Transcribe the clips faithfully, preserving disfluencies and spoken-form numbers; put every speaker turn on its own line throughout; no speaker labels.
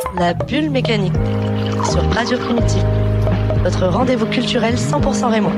La bulle mécanique sur Radio Primitive. Votre rendez-vous culturel cent pour cent rémois.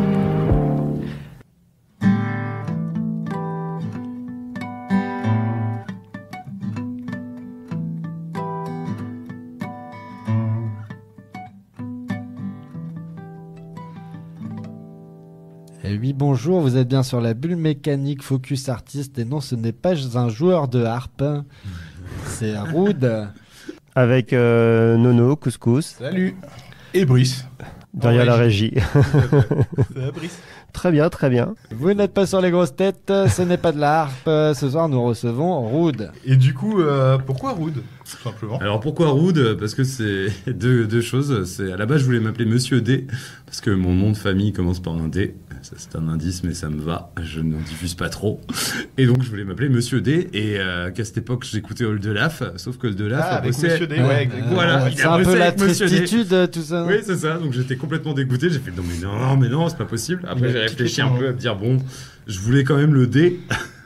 Et oui, bonjour, vous êtes bien sur la bulle mécanique Focus Artiste. Et non, ce n'est pas un joueur de harpe, c'est Roud.
Avec euh, Nono, Couscous.
Salut. Et Brice.
Derrière la régie.
Ça va, Brice?
Très bien, très bien.
Vous n'êtes pas sur les grosses têtes, ce n'est pas de la harpe. Ce soir, nous recevons Roud.
Et du coup, euh, pourquoi Roud, tout simplement?
Alors pourquoi Roud? Parce que c'est deux, deux choses. C'est, à la base, je voulais m'appeler Monsieur D, parce que mon nom de famille commence par un D. Ça, c'est un indice, mais ça me va. Je n'en diffuse pas trop. Et donc, je voulais m'appeler Monsieur D. Et euh, qu'à cette époque, j'écoutais Oldelaf. Sauf que Oldelaf
Ah, avec
bossait...
Monsieur D, ouais, exactement.
Voilà,
Euh,
il
c'est
a
un peu
bossé
la
avec Monsieur D.
tristitude, tout ça.
Oui, c'est ça. Donc, j'étais complètement dégoûté. J'ai fait non, mais non, mais non, c'est pas possible. Après, j'ai réfléchi un peu à me dire bon, je voulais quand même le D.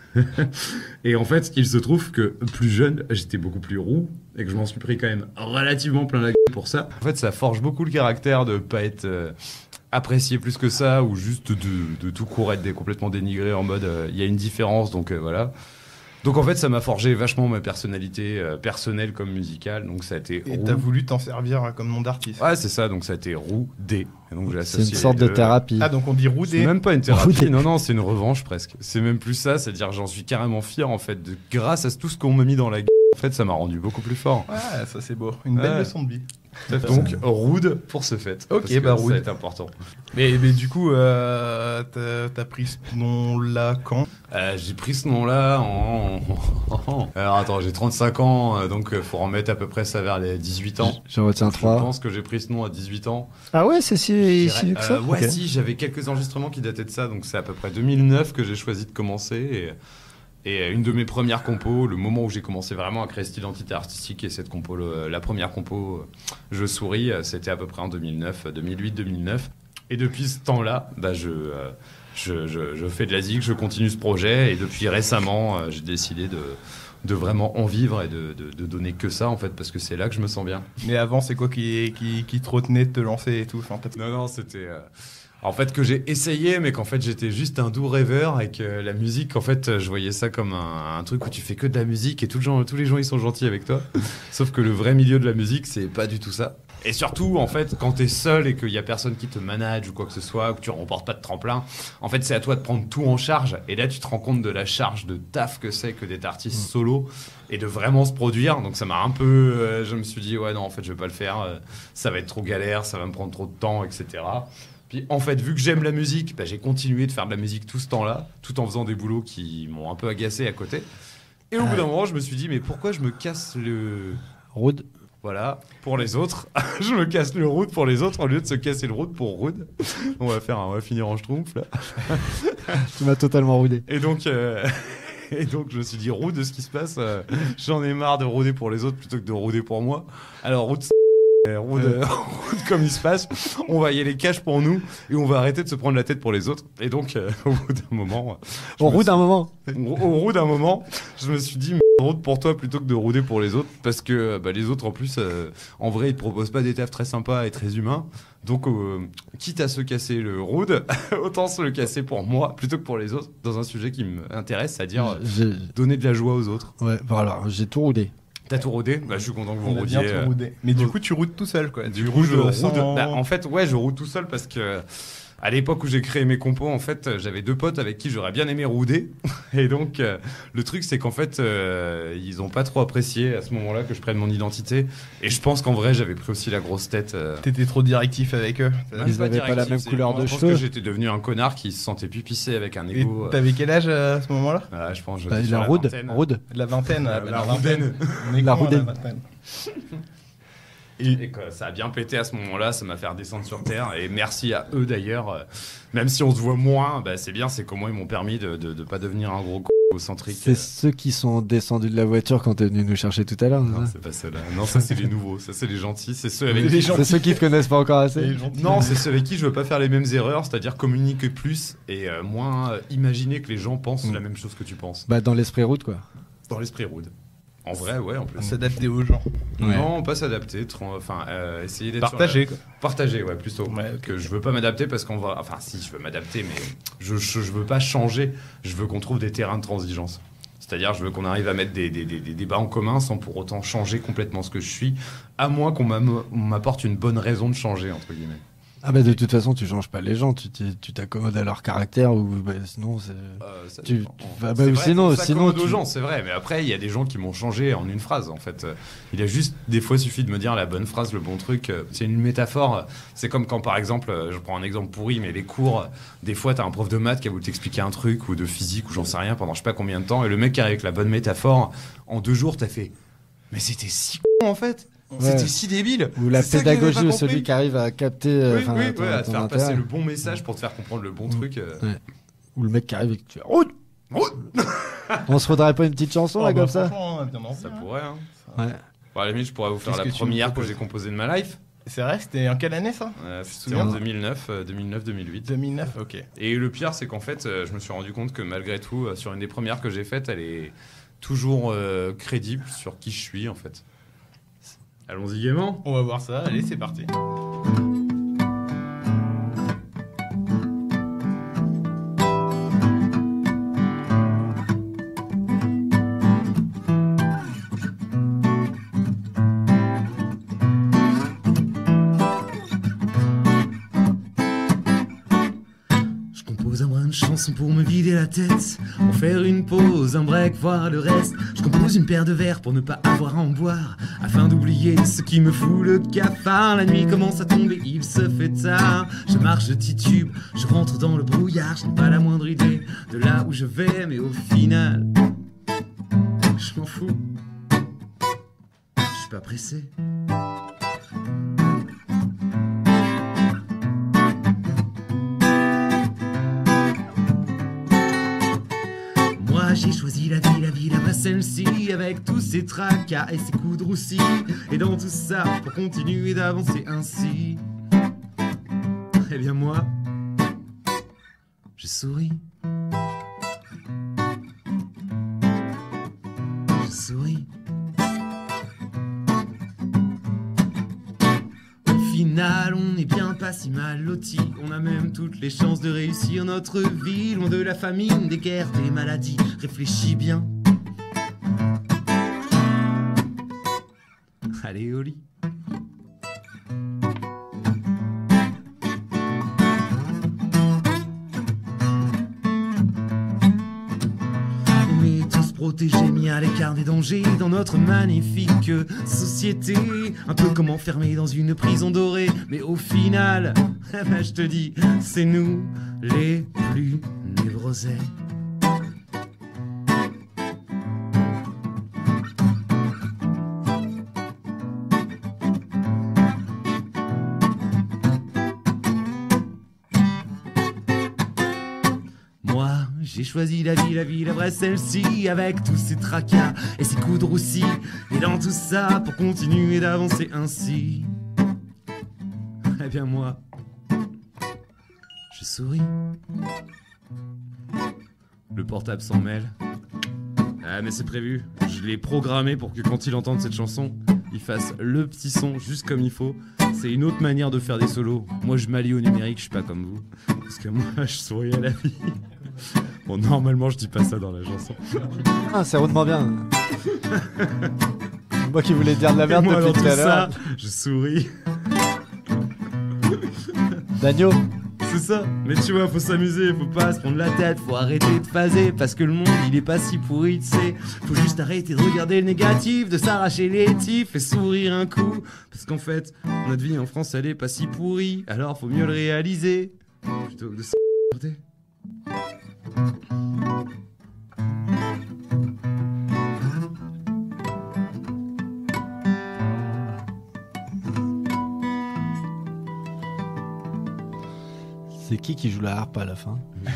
Et en fait, il se trouve que plus jeune, j'étais beaucoup plus roux et que je m'en suis pris quand même relativement plein la gueule pour ça. En fait, ça forge beaucoup le caractère de pas être euh, apprécié plus que ça ou juste de, de tout court être dé- complètement dénigré en mode il euh, y a une différence, donc euh, voilà. Donc en fait, ça m'a forgé vachement ma personnalité euh, personnelle comme musicale. Donc ça a été
Et
roux.
t'as voulu t'en servir comme nom d'artiste.
Ouais, c'est ça. Donc ça a été roux D. Et donc j'ai
C'est
associé
une sorte
les
de
deux.
thérapie.
Ah, donc on dit
C'est
Roudé.
même pas une thérapie,
Roudé.
non, non, c'est une revanche presque. C'est même plus ça, c'est-à-dire j'en suis carrément fier en fait. De, grâce à tout ce qu'on m'a mis dans la gueule, en fait, ça m'a rendu beaucoup plus fort.
Ouais, ça c'est beau. Une belle
Ouais.
leçon de vie.
Donc, Rude pour ce fait.
Ok,
parce que
bah,
ça
Rude.
est important.
Mais, mais du coup, euh, t'as, t'as pris ce nom-là quand?
Euh, j'ai pris ce nom-là en... Alors attends, j'ai trente-cinq ans, euh, donc euh, faut remettre à peu près ça vers les dix-huit ans.
J'en retiens
Je
trois.
pense que j'ai pris ce nom à dix-huit ans.
Ah ouais, c'est si,
Je
si
dirais-
vieux que ça
Euh, Ouais,
Ok.
si, j'avais quelques enregistrements qui dataient de ça, donc c'est à peu près deux mille neuf que j'ai choisi de commencer. Et, et une de mes premières compos, le moment où j'ai commencé vraiment à créer cette identité artistique et cette compo, le- la première compo, euh, Je souris, euh, c'était à peu près en deux mille neuf, deux mille huit, deux mille neuf. Et depuis ce temps-là, bah, je, euh, je, je, je fais de la zik, je continue ce projet. Et depuis récemment, euh, j'ai décidé de, de vraiment en vivre et de, de, de donner que ça, en fait, parce que c'est là que je me sens bien.
Mais avant, c'est quoi qui, qui, qui te retenait de te lancer et tout? Enfin, t'as-
Non, non, c'était... euh, En fait, que j'ai essayé, mais qu'en fait, j'étais juste un doux rêveur et que la musique, en fait, je voyais ça comme un, un truc où tu fais que de la musique et tout le gens, tous les gens, ils sont gentils avec toi. Sauf que le vrai milieu de la musique, c'est pas du tout ça. Et surtout, en fait, quand t'es seul et qu'il y a personne qui te manage ou quoi que ce soit, ou que tu remportes pas de tremplin, en fait, c'est à toi de prendre tout en charge. Et là, tu te rends compte de la charge de taf que c'est que d'être artiste solo et de vraiment se produire. Donc, ça m'a un peu... euh, je me suis dit, ouais, non, en fait, je vais pas le faire. euh, ça va être trop galère, ça va me prendre trop de temps, et cetera. Puis en fait, vu que j'aime la musique, bah, j'ai continué de faire de la musique tout ce temps-là, tout en faisant des boulots qui m'ont un peu agacé à côté. Et au bout d'un moment, je me suis dit, mais pourquoi je me casse le...
Roud.
Voilà, pour les autres. Je me casse le route pour les autres au lieu de se casser le route pour Rude. On va faire un, on va finir en schtroumpf là.
Tu m'as totalement roudé.
Et donc, euh, et donc je me suis dit, Rude, de ce qui se passe, euh, j'en ai marre de rôder pour les autres plutôt que de rôder pour moi. Alors Rude, Euh, Rude, euh, Rude comme il se passe, on va y aller cash pour nous et on va arrêter de se prendre la tête pour les autres. Et donc, euh, au bout d'un moment, je
On
me
roud
suis-
un moment.
au, au roue d'un moment, je me suis dit, mais route pour toi plutôt que de rouder pour les autres, parce que bah, les autres en plus, euh, en vrai, ils te proposent pas des tafs très sympas et très humains. Donc, euh, quitte à se casser le road, autant se le casser pour moi plutôt que pour les autres, dans un sujet qui m'intéresse, c'est-à-dire euh,
J'ai-
donner de la joie aux autres.
Ouais, voilà, j'ai tout roudé.
T'as tout rodé? Bah, je suis content que vous
On a
roudiez.
bien tout
euh,
roudé. Mais du coup, tu roudes tout seul, quoi.
Du
Tu
coup, je
roudes
roude.
sans-
Bah, en fait, ouais, je roule tout seul parce que à l'époque où j'ai créé mes compos, en fait, j'avais deux potes avec qui j'aurais bien aimé rouder. Et donc, euh, le truc, c'est qu'en fait, euh, ils ont pas trop apprécié à ce moment-là que je prenne mon identité. Et je pense qu'en vrai, j'avais pris aussi la grosse tête. euh,
T'étais trop directif avec eux.
même
Ils avaient pas la
directif,
même
c'est-
couleur de
je pense
cheveux.
que j'étais devenu un connard qui se sentait pupissé avec un
Et
ego. euh,
t'avais quel âge euh, à ce moment-là?
voilà, je pense. que
Bah,
j'étais
il
sur
a
la
roud.
vingtaine.
Roud.
De la vingtaine.
Euh,
ah, bah,
la
vingtaine.
roudaine.
On est
La
grand,
roudaine.
vingtaine.
Et que ça a bien pété à ce moment-là, ça m'a fait redescendre sur terre. Et merci à eux d'ailleurs. Euh, Même si on se voit moins, bah, c'est bien, c'est qu'au moins ils m'ont permis de, de, de pas devenir un gros con égocentrique.
C'est ceux qui sont descendus de la voiture quand t'es venu nous chercher tout à l'heure.
Non,
c'est ça
c'est pas ceux-là. Non, ça c'est les nouveaux. Ça c'est les gentils. C'est ceux avec
Les
qui.
gens-
C'est ceux qui te connaissent pas encore assez.
Les gentils.
Non, c'est ceux avec qui je veux pas faire les mêmes erreurs, c'est-à-dire communiquer plus et euh, moins euh, imaginer que les gens pensent
Mm.
la même chose que tu penses.
Bah, dans l'esprit route, quoi.
Dans l'esprit rude. En vrai, ouais, en plus.
S'adapter aux gens.
Ouais.
Non, pas s'adapter, tra- enfin, euh, essayer d'être... sur
Partager,
la-
quoi.
Partager, ouais, plutôt.
Ouais, ok.
Que je veux pas m'adapter parce qu'on va... Enfin, si, je veux m'adapter, mais je, je, je veux pas changer. Je veux qu'on trouve des terrains de transigence. C'est-à-dire, je veux qu'on arrive à mettre des, des, des, des débats en commun sans pour autant changer complètement ce que je suis, à moins qu'on m'am- on m'apporte une bonne raison de changer, entre guillemets.
Ah bah de toute façon, tu changes pas les gens, tu t'y- tu t'accommodes à leur caractère ou bah, sinon c'est.
Euh, ça
Tu-
dépend.
tu- bah, bah,
C'est
ou
vrai,
sinon-
on
sinon,
s'accommode aux
tu-
gens, c'est vrai. Mais après, il y a des gens qui m'ont changé en une phrase, en fait. Euh, Il a juste, des fois, suffit de me dire la bonne phrase, le bon truc. Euh, C'est une métaphore. C'est comme quand, par exemple, euh, je prends un exemple pourri, mais les cours, euh, des fois, t'as un prof de maths qui a voulu t'expliquer un truc, ou de physique, ou j'en sais rien, pendant je sais pas combien de temps, et le mec qui arrive avec la bonne métaphore, en deux jours, t'as fait. Mais c'était si con, en fait. C'était si débile.
Ou la
C'est ça que j'avais
pédagogie
pas
ou
compris.
celui qui arrive à capter. euh,
Oui,
enfin,
oui,
ton-
ouais, à te
ton
faire
intérêt.
passer le bon message pour te faire comprendre le bon truc. euh.
Ouais. Ou le mec qui arrive et que tu fais Route
Route
On se faudrait pas une petite chanson
Oh,
là
bah,
comme ça
franchement, bien envie,
Ça
hein.
pourrait, hein.
Ouais.
Bon, à la limite, je pourrais vous faire
Qu'est-ce
la
que tu me
première que
proposes
j'ai composée de ma life.
C'est vrai, c'était en quelle année ça
Euh,
te
C'était en
souviens
deux mille neuf, euh, deux mille neuf deux mille huit.
deux mille neuf, ok.
Et le pire, c'est qu'en fait, euh, je me suis rendu compte que malgré tout, euh, sur une des premières que j'ai faites, elle est toujours euh, crédible sur qui je suis, en fait. Allons-y gaiement.
On va voir ça, allez, c'est parti.
Je compose un brin de chanson pour me vider la tête, pour faire une pause, un break, voir le reste. Je compose une paire de verres pour ne pas avoir à en boire, afin d'oublier ce qui me fout le cafard. La nuit commence à tomber, il se fait tard. Je marche, je titube, je rentre dans le brouillard. Je n'ai pas la moindre idée de là où je vais, mais au final, je m'en fous. Je suis pas pressé. Moi j'ai choisi la vie, la vie, la vraie celle-ci, avec tous ses tracas et ses coups de roussi. Et dans tout ça, pour continuer d'avancer ainsi, eh bien moi, je souris. Je souris. Au final, on n'est bien pas si mal lotis. On a même toutes les chances de réussir notre vie, loin de la famine, des guerres, des maladies. Réfléchis bien. Allez au lit. On est tous protégés, mis à l'écart des dangers dans notre magnifique société. Un peu comme enfermés dans une prison dorée. Mais au final, eh ben, je te dis, c'est nous les plus névrosés. Moi, j'ai choisi la vie, la vie, la vraie celle-ci, avec tous ses tracas et ses coups de roussi. Et dans tout ça, pour continuer d'avancer ainsi, eh bien moi, je souris. Le portable s'en mêle. Ah mais c'est prévu, je l'ai programmé pour que quand il entende cette chanson, il fasse le petit son juste comme il faut. C'est une autre manière de faire des solos. Moi je m'allie au numérique, je suis pas comme vous. Parce que moi je souris à la vie. Bon normalement je dis pas ça dans la chanson.
Ah, c'est rondement bien. Moi qui voulais dire de la merde
Et moi dans
depuis
tout
tout à l'heure.
ça, je souris.
Dagno,
C'est ça. Mais tu vois, faut s'amuser, faut pas se prendre la tête, faut arrêter de phaser, parce que le monde il est pas si pourri, tu sais. Faut juste arrêter de regarder le négatif, de s'arracher les tifs et sourire un coup. Parce qu'en fait, notre vie en France elle est pas si pourrie, alors faut mieux le réaliser. Plutôt que de se regarder.
c'est qui qui joue la harpe à la fin?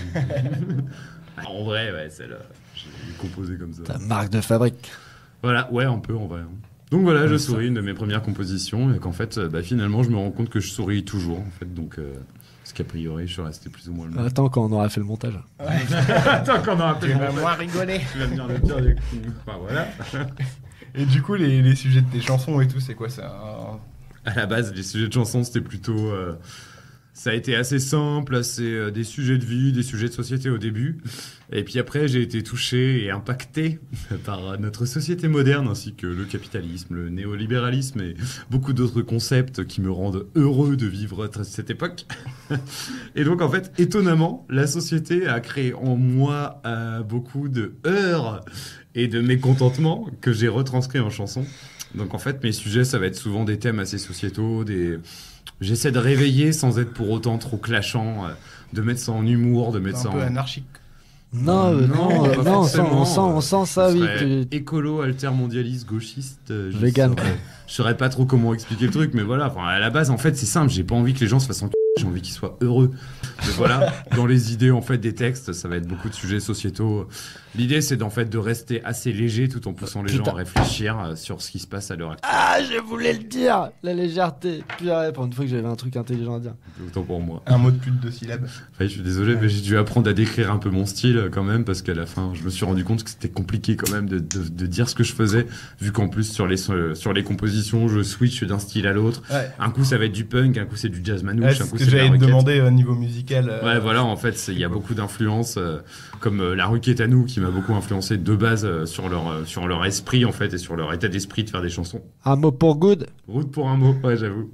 En vrai, ouais, celle-là, j'ai composé comme ça.
Ta marque de fabrique.
Voilà, ouais, un peu en vrai. hein. Donc voilà, je souris, une de mes premières compositions, et qu'en fait, euh, bah, finalement, je me rends compte que je souris toujours, en fait, donc... Euh, parce qu'a priori, je suis resté plus ou moins le même.
Attends quand on aura fait le montage.
Attends qu'on aura
Tu vas moins rigoler.
Tu vas venir le pire du coup. Enfin, voilà.
Et du coup, les, les sujets de tes chansons et tout, c'est quoi ça un...
À la base, les sujets de chansons, c'était plutôt... euh, ça a été assez simple, assez euh, des sujets de vie, des sujets de société au début. Et puis après, j'ai été touché et impacté par notre société moderne, ainsi que le capitalisme, le néolibéralisme et beaucoup d'autres concepts qui me rendent heureux de vivre à cette époque. Et donc, en fait, étonnamment, la société a créé en moi euh, beaucoup de heurts et de mécontentement que j'ai retranscrit en chanson. Donc en fait, mes sujets, ça va être souvent des thèmes assez sociétaux, des... J'essaie de réveiller sans être pour autant trop clashant, euh, de mettre ça en humour, de mettre
un
ça
peu
en...
anarchique.
Non, euh, non, euh,
pas
non, on sent,
forcément,
on sent, on sent ça,
je
oui.
serais
tu-
écolo, altermondialiste, gauchiste. euh, je
Vegan,
saurais-
quoi.
Je saurais pas trop comment expliquer le truc, mais voilà. Enfin, à la base, en fait, c'est simple. J'ai pas envie que les gens se fassent en j'ai envie qu'ils soient heureux. Mais voilà, dans les idées en fait des textes, ça va être beaucoup de sujets sociétaux. L'idée, c'est d'en fait de rester assez léger tout en poussant les
Putain.
gens à réfléchir euh, sur ce qui se passe à l'heure actuelle.
Ah, je voulais le dire, la légèreté. Purée, pour une fois que j'avais un truc intelligent à dire.
Autant pour moi.
Un mot de plus de deux syllabes.
Enfin, je suis désolé, mais j'ai dû apprendre à décrire un peu mon style euh, quand même, parce qu'à la fin, je me suis rendu compte que c'était compliqué quand même de, de, de dire ce que je faisais, vu qu'en plus sur les, sur les compositions, je switch d'un style à l'autre.
Ouais.
Un coup, ça va être du punk, un coup, c'est du jazz manouche,
Ouais,
un
c'est
coup,
ce que
c'est de la
j'allais te
requête.
demander au niveau musical. euh,
Ouais, voilà, en fait, c'est- il y a beaucoup d'influences, euh, comme euh, La Rue qui est à nous, qui m'a beaucoup influencé de base euh, sur, leur, euh, sur leur esprit, en fait, et sur leur état d'esprit de faire des chansons.
Un mot pour good.
Route pour un mot, ouais, j'avoue.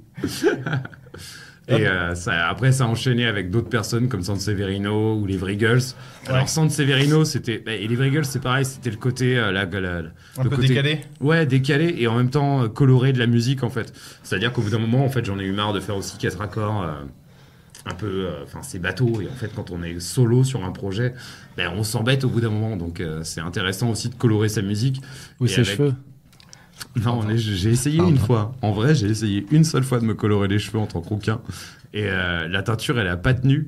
Et euh, ça, après, ça a enchaîné avec d'autres personnes comme Sanseverino ou les Vrigels. Alors,
Ouais.
Sanseverino, c'était. Et les Vrigels, c'est pareil, c'était le côté. euh, la, la- la-
Un
le
peu
côté-
décalé.
Ouais, décalé et en même temps euh, coloré de la musique, en fait. C'est-à-dire qu'au bout d'un moment, en fait, j'en ai eu marre de faire aussi quatre accords. euh, un peu, enfin c'est bateau, et en fait quand on est solo sur un projet, ben, on s'embête au bout d'un moment, donc euh, c'est intéressant aussi de colorer sa musique.
Ou
Et
ses
avec-
cheveux.
Non, on est- j'ai essayé
Pardon.
une fois, en vrai j'ai essayé une seule fois de me colorer les cheveux en tant que rouquin, et euh, la teinture elle a pas tenu,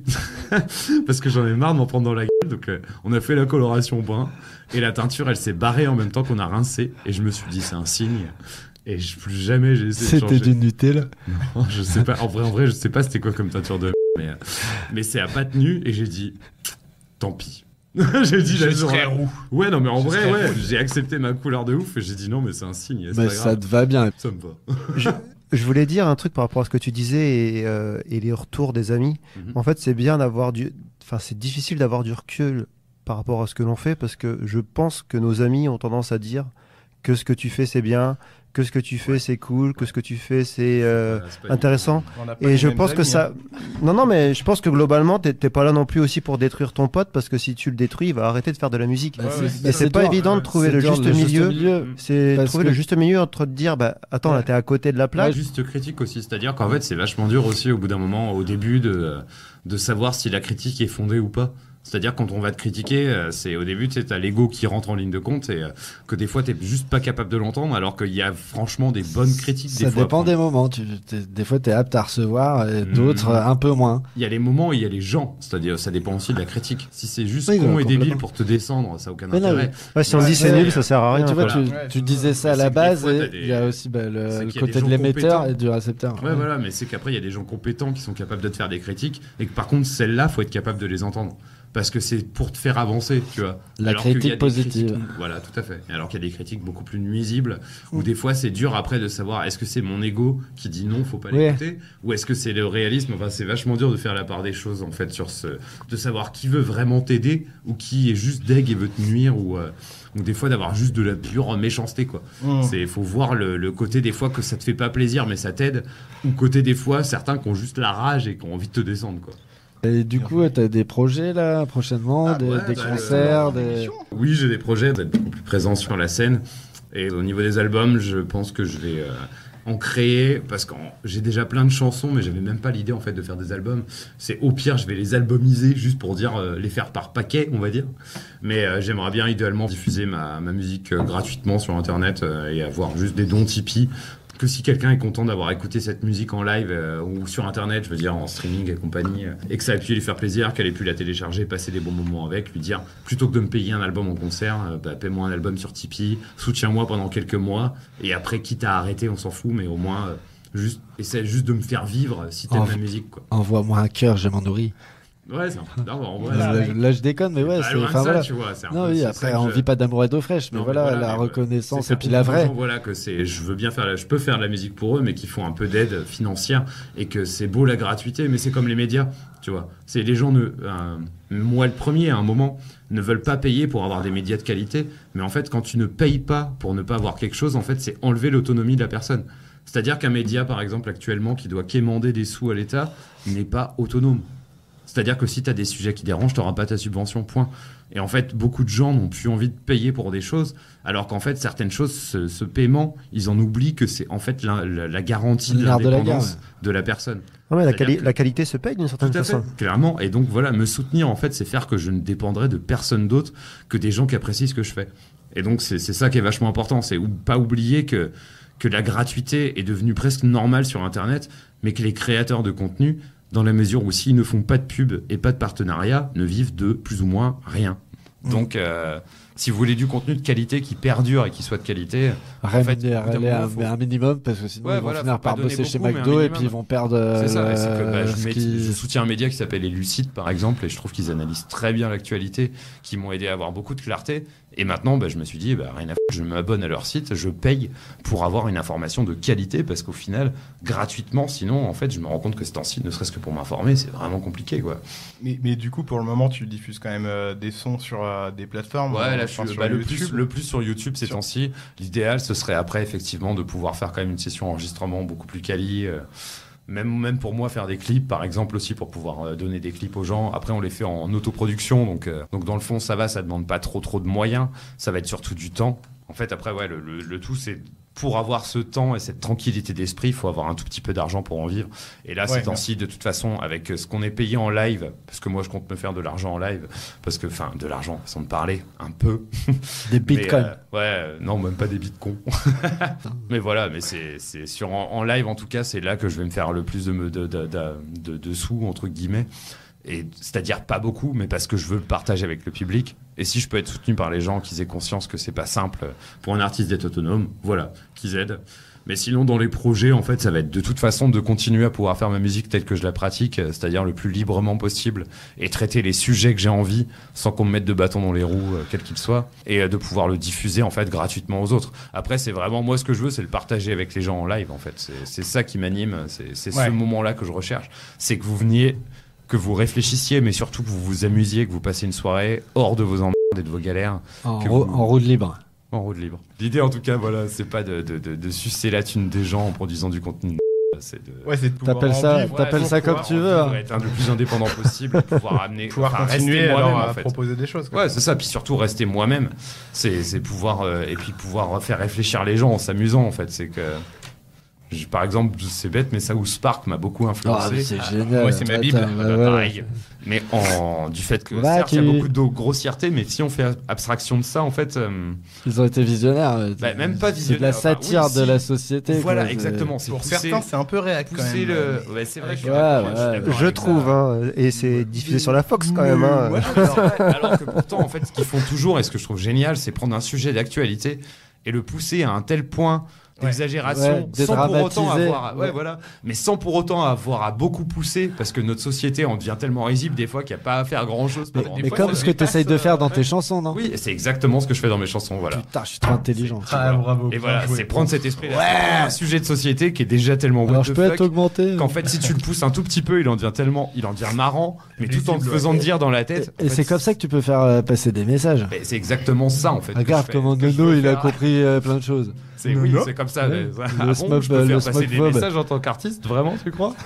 parce que j'en ai marre de m'en prendre dans la gueule, donc euh, on a fait la coloration brun, et la teinture elle s'est barrée en même temps qu'on a rincé, et je me suis dit c'est un signe. Et je- plus jamais j'ai essayé de
C'était
changer.
du Nutella.
Non, je sais pas. En vrai, en vrai, je sais pas c'était quoi comme teinture de mais euh, mais c'est à pas tenu et j'ai dit tant pis. j'ai dit
Je
la
serais
journée.
roux.
Ouais, non mais en
Je
vrai,
serais
ouais,
roux.
j'ai accepté ma couleur de ouf et j'ai dit non mais c'est un signe, c'est
Mais
pas
ça
grave.
te va bien.
Ça me va.
je, je voulais dire un truc par rapport à ce que tu disais et, euh, et les retours des amis.
Mhm.
En fait, c'est bien d'avoir du. Enfin, c'est difficile d'avoir du recul par rapport à ce que l'on fait parce que je pense que nos amis ont tendance à dire que ce que tu fais c'est bien, que ce que tu fais c'est cool, que ce que tu fais c'est euh,
Voilà, c'est pas
intéressant.
On n'a pas
Et
les
je
mêmes
pense que
amis,
ça.
hein.
Non, non, mais je pense que globalement, t'es t'es pas là non plus aussi pour détruire ton pote parce que si tu le détruis, il va arrêter de faire de la musique.
Bah,
Ouais,
c'est-
ouais,
bah,
Et c'est pas
dur.
évident de
Ouais,
trouver
C'est
le
dur,
juste milieu. C'est
Parce
trouver
que-
le juste milieu entre te dire, bah attends, là
Ouais.
t'es à côté de la
Pas
plaque.
juste critique aussi, c'est-à-dire qu'en fait c'est vachement dur aussi au bout d'un moment, au début, de, de savoir si la critique est fondée ou pas. C'est-à-dire quand on va te critiquer, euh, c'est au début tu sais, t'as l'ego qui rentre en ligne de compte et euh, que des fois t'es juste pas capable de l'entendre alors qu'il y a franchement des bonnes critiques.
Ça
des fois,
dépend
Enfin,
des moments. Tu, t'es- des fois, t'es apte à recevoir, et
Mhm.
d'autres euh, un peu moins.
Il y a les moments et il y a les gens, c'est-à-dire ça dépend aussi de la critique. Si c'est juste
Oui,
con
non,
et
complètement.
débile pour te descendre, ça n'a aucun
Mais non,
intérêt.
Ouais, si on
Ouais,
dit c'est
ouais,
nul, ça sert à rien.
Mais tu vois,
quoi.
tu,
Ouais,
tu
c'est-
disais ça à
c'est
la
que des
base,
fois,
et
t'as des-
il y a aussi bah,
c'est
le,
qu'il
le
y a des
côté
gens
de l'émetteur
compétents.
et du récepteur.
Ouais, voilà, mais c'est qu'après, il y a des gens compétents qui sont capables de te faire des critiques, et que par contre, celles-là, faut être capable de les entendre. Parce que c'est pour te faire avancer, tu vois.
La
Alors qu'il y a
critique
des
positive.
critiques- voilà, tout à fait. Et alors qu'il y a des critiques beaucoup plus nuisibles, où des fois, c'est dur après de savoir est-ce que c'est mon ego qui dit non, faut pas
Ouais.
l'écouter, ou est-ce que c'est le réalisme. Enfin, c'est vachement dur de faire la part des choses, en fait, sur ce. de savoir qui veut vraiment t'aider, ou qui est juste deg et veut te nuire, ou. euh, ou des fois d'avoir juste de la pure méchanceté, quoi.
Mmh.
C'est faut voir le, le côté des fois que ça te fait pas plaisir mais ça t'aide, ou côté des fois certains qui ont juste la rage et qui ont envie de te descendre, quoi.
Et du coup, t'as des projets là prochainement,
Ah,
des,
ouais,
des
bah,
concerts,
le-
des...
l'émission.
Oui, j'ai des projets d'être beaucoup plus présent sur la scène, et au niveau des albums je pense que je vais euh, en créer, parce que j'ai déjà plein de chansons mais j'avais même pas l'idée en fait de faire des albums. C'est au pire je vais les albumiser juste pour dire euh, les faire par paquet, on va dire, mais euh, j'aimerais bien idéalement diffuser ma, ma musique euh, gratuitement sur internet, euh, et avoir juste des dons Tipeee, que si quelqu'un est content d'avoir écouté cette musique en live euh, ou sur internet, je veux dire en streaming et compagnie, euh, et que ça a pu lui faire plaisir, qu'elle ait pu la télécharger, passer des bons moments avec, lui dire plutôt que de me payer un album en concert, euh, bah, paie-moi un album sur Tipeee, soutiens-moi pendant quelques mois, et après quitte à arrêter, on s'en fout, mais au moins euh, juste essaie juste de me faire vivre si t'aimes
Oh.
la musique, quoi.
Envoie-moi un cœur, je m'en nourris.
Ouais, c'est un truc d'arbre. En vrai,
là,
c'est-
là, je déconne, mais ouais,
Bah,
c'est.
loin de
Enfin
ça,
voilà.
tu vois, c'est un
Non,
peu-
oui,
c'est
après,
ça que
on
je-
vit pas d'amour et d'eau fraîche, mais
Non,
voilà,
mais
la
mais
reconnaissance
c'est
et puis
faire
la
comprendre aux
vraie.
gens, voilà, que c'est, je veux bien faire, la- je peux faire de la musique pour eux, mais qu'ils font un peu d'aide financière et que c'est beau la gratuité, mais c'est comme les médias, tu vois. C'est les gens ne, euh, moi le premier à un moment, ne veulent pas payer pour avoir des médias de qualité, mais en fait, quand tu ne payes pas pour ne pas avoir quelque chose, en fait, c'est enlever l'autonomie de la personne. C'est-à-dire qu'un média, par exemple, actuellement, qui doit quémander des sous à l'État, n'est pas autonome. C'est-à-dire que si tu as des sujets qui dérangent, tu n'auras pas ta subvention, point. Et en fait, beaucoup de gens n'ont plus envie de payer pour des choses, alors qu'en fait, certaines choses, ce, ce paiement, ils en oublient que c'est en fait la, la, la garantie de
Le nerf de la
l'indépendance
guerre,
de la personne.
Non, mais la,
C'est-à-dire
quali-
que-
la qualité se paye d'une certaine
Tout à fait,
façon.
clairement. Et donc voilà, me soutenir, en fait, c'est faire que je ne dépendrai de personne d'autre que des gens qui apprécient ce que je fais. Et donc, c'est c'est ça qui est vachement important. C'est ou- pas oublier que, que la gratuité est devenue presque normale sur Internet, mais que les créateurs de contenu, dans la mesure où s'ils ne font pas de pub et pas de partenariat, ne vivent de plus ou moins rien. Donc, euh, si vous voulez du contenu de qualité qui perdure et qui soit de qualité,
Rémunérer
au bout d'un moment,
un,
faut-
un minimum, parce que sinon
Ouais,
ils vont
voilà,
finir
faut pas
par
donner
bosser chez
beaucoup, mais un
McDo et
minimum.
puis ils vont perdre.
c'est ça.
euh,
Et c'est que bah, je,
ce
mets-
qui-
je soutiens un média qui s'appelle Les Lucides, par exemple, et je trouve qu'ils analysent très bien l'actualité, qui m'ont aidé à avoir beaucoup de clarté. Et maintenant, bah, je me suis dit, bah, rien à foutre, je m'abonne à leur site, je paye pour avoir une information de qualité, parce qu'au final, gratuitement, sinon, en fait, je me rends compte que ce temps-ci, ne serait-ce que pour m'informer, c'est vraiment compliqué, quoi.
Mais, mais du coup, pour le moment, tu diffuses quand même euh, des sons sur euh, des plateformes.
Ouais,
euh,
là, je
enfin,
suis
sur
bah, le,
YouTube.
plus, le plus sur YouTube ces
Sur-
temps-ci. L'idéal, ce serait après, effectivement, de pouvoir faire quand même une session enregistrement beaucoup plus quali. euh, Même, même pour moi, faire des clips, par exemple, aussi, pour pouvoir euh, donner des clips aux gens. Après, on les fait en autoproduction. Donc, euh, donc dans le fond, ça va, ça demande pas trop, trop de moyens. Ça va être surtout du temps. En fait, après, ouais, le, le, le tout, c'est pour avoir ce temps et cette tranquillité d'esprit, il faut avoir un tout petit peu d'argent pour en vivre. Et là,
Ouais,
ces temps-ci, de toute façon, avec euh, ce qu'on est payé en live, parce que moi, je compte me faire de l'argent en live, parce que, enfin, de l'argent, façon de parler, un peu.
Des
Mais,
bitcoins.
euh, ouais, euh, non, même pas des bitcoins. mais voilà, mais c'est c'est sur en, en live en tout cas, c'est là que je vais me faire le plus de, me- de, de, de, de- de sous entre guillemets. Et c'est-à-dire pas beaucoup, mais parce que je veux le partager avec le public. Et si je peux être soutenu par les gens qui aient conscience que c'est pas simple pour un artiste d'être autonome, voilà, qu'ils aident. Mais sinon, dans les projets, en fait, ça va être de toute façon de continuer à pouvoir faire ma musique telle que je la pratique, euh, c'est-à-dire le plus librement possible, et traiter les sujets que j'ai envie, sans qu'on me mette de bâton dans les roues, euh, quels qu'ils soient, et euh, de pouvoir le diffuser, en fait, gratuitement aux autres. Après, c'est vraiment, moi, ce que je veux, c'est le partager avec les gens en live, en fait. C'est c'est ça qui m'anime, c'est c'est
Ouais.
ce moment-là que je recherche. C'est que vous veniez, que vous réfléchissiez, mais surtout que vous vous amusiez, que vous passiez une soirée hors de vos emmerdes et de vos galères,
En,
que
ro-
vous-
en roue de libre.
en route libre. L'idée, en tout cas, voilà, c'est pas de, de, de, de sucer la thune des gens en produisant du contenu. C'est de.
Ouais, c'est de pouvoir
T'appelles
en
ça,
vivre,
t'appelles
pour
ça comme
pouvoir
tu
en
veux.
vivre
hein.
Être un le plus indépendant possible, pouvoir amener,
pouvoir
enfin,
continuer
rester
alors
moi-même,
à
en fait.
proposer des choses. quoi.
Ouais, c'est ça. Puis surtout rester moi-même. C'est c'est pouvoir euh, et puis pouvoir faire réfléchir les gens en s'amusant en fait. C'est que je- par exemple, c'est bête, mais South Spark m'a beaucoup
Ah,
influencé.
mais c'est génial.
moi, c'est ma
Attends,
Bible.
bah,
Bah,
voilà.
pareil. Mais en du fait que
Bah,
certes, il y a
tu-
beaucoup de grossièreté, mais si on fait abstraction de ça, en fait, euh,
Ils ont été visionnaires. ouais.
Bah, même pas
C'est de
visionnaires,
la
enfin,
satire
oui,
de
si.
la société.
voilà,
quoi, c'est-
exactement. C'est
Pour
pousser,
certains, c'est un peu réac quand
pousser
même.
le. Ouais, c'est vrai. que je suis
Ouais,
d'accord, je suis
ouais.
d'accord
Je
avec
trouve,
ça.
hein, et c'est diffusé sur la Fox quand même. hein.
Ouais, c'est vrai. Alors que pourtant, en fait, ce qu'ils font toujours, et ce que je trouve génial, c'est prendre un sujet d'actualité et le pousser à un tel point
Ouais.
d'exagération,
Ouais,
sans pour autant
dédramatiser.
avoir, à, ouais,
Ouais.
voilà, mais sans pour autant avoir à beaucoup pousser, parce que notre société en devient tellement risible des fois qu'il n'y a pas à faire grand chose.
Mais,
Des
mais
fois,
comme
ça
ce que tu
dépasse,
essayes de faire dans
euh,
tes
ouais.
chansons, non
Oui, c'est exactement ce que je fais dans mes chansons, voilà.
Putain, je suis trop intelligent.
Ah, bravo.
Et
bien
voilà,
joué.
c'est prendre cet esprit-là, ouais un sujet de société qui est déjà tellement what
Alors
the
je peux
fuck,
être augmenté.
qu'en fait, si tu le pousses un tout petit peu, il en devient tellement, il en devient marrant, mais tout en te
Lisible,
faisant
ouais.
dire dans la
Et,
tête.
et
en fait,
c'est comme ça que tu peux faire euh, passer des messages.
mais c'est exactement ça en fait. que
Regarde
je fais,
comment
que je
Nono
veux
il a
faire.
compris euh, plein de choses.
C'est oui,
Nono
c'est comme ça.
Ouais.
mais-
Le
Ah bon,
smoke-
je peux
le
faire passer des
smokebob.
messages en tant qu'artiste, vraiment, tu crois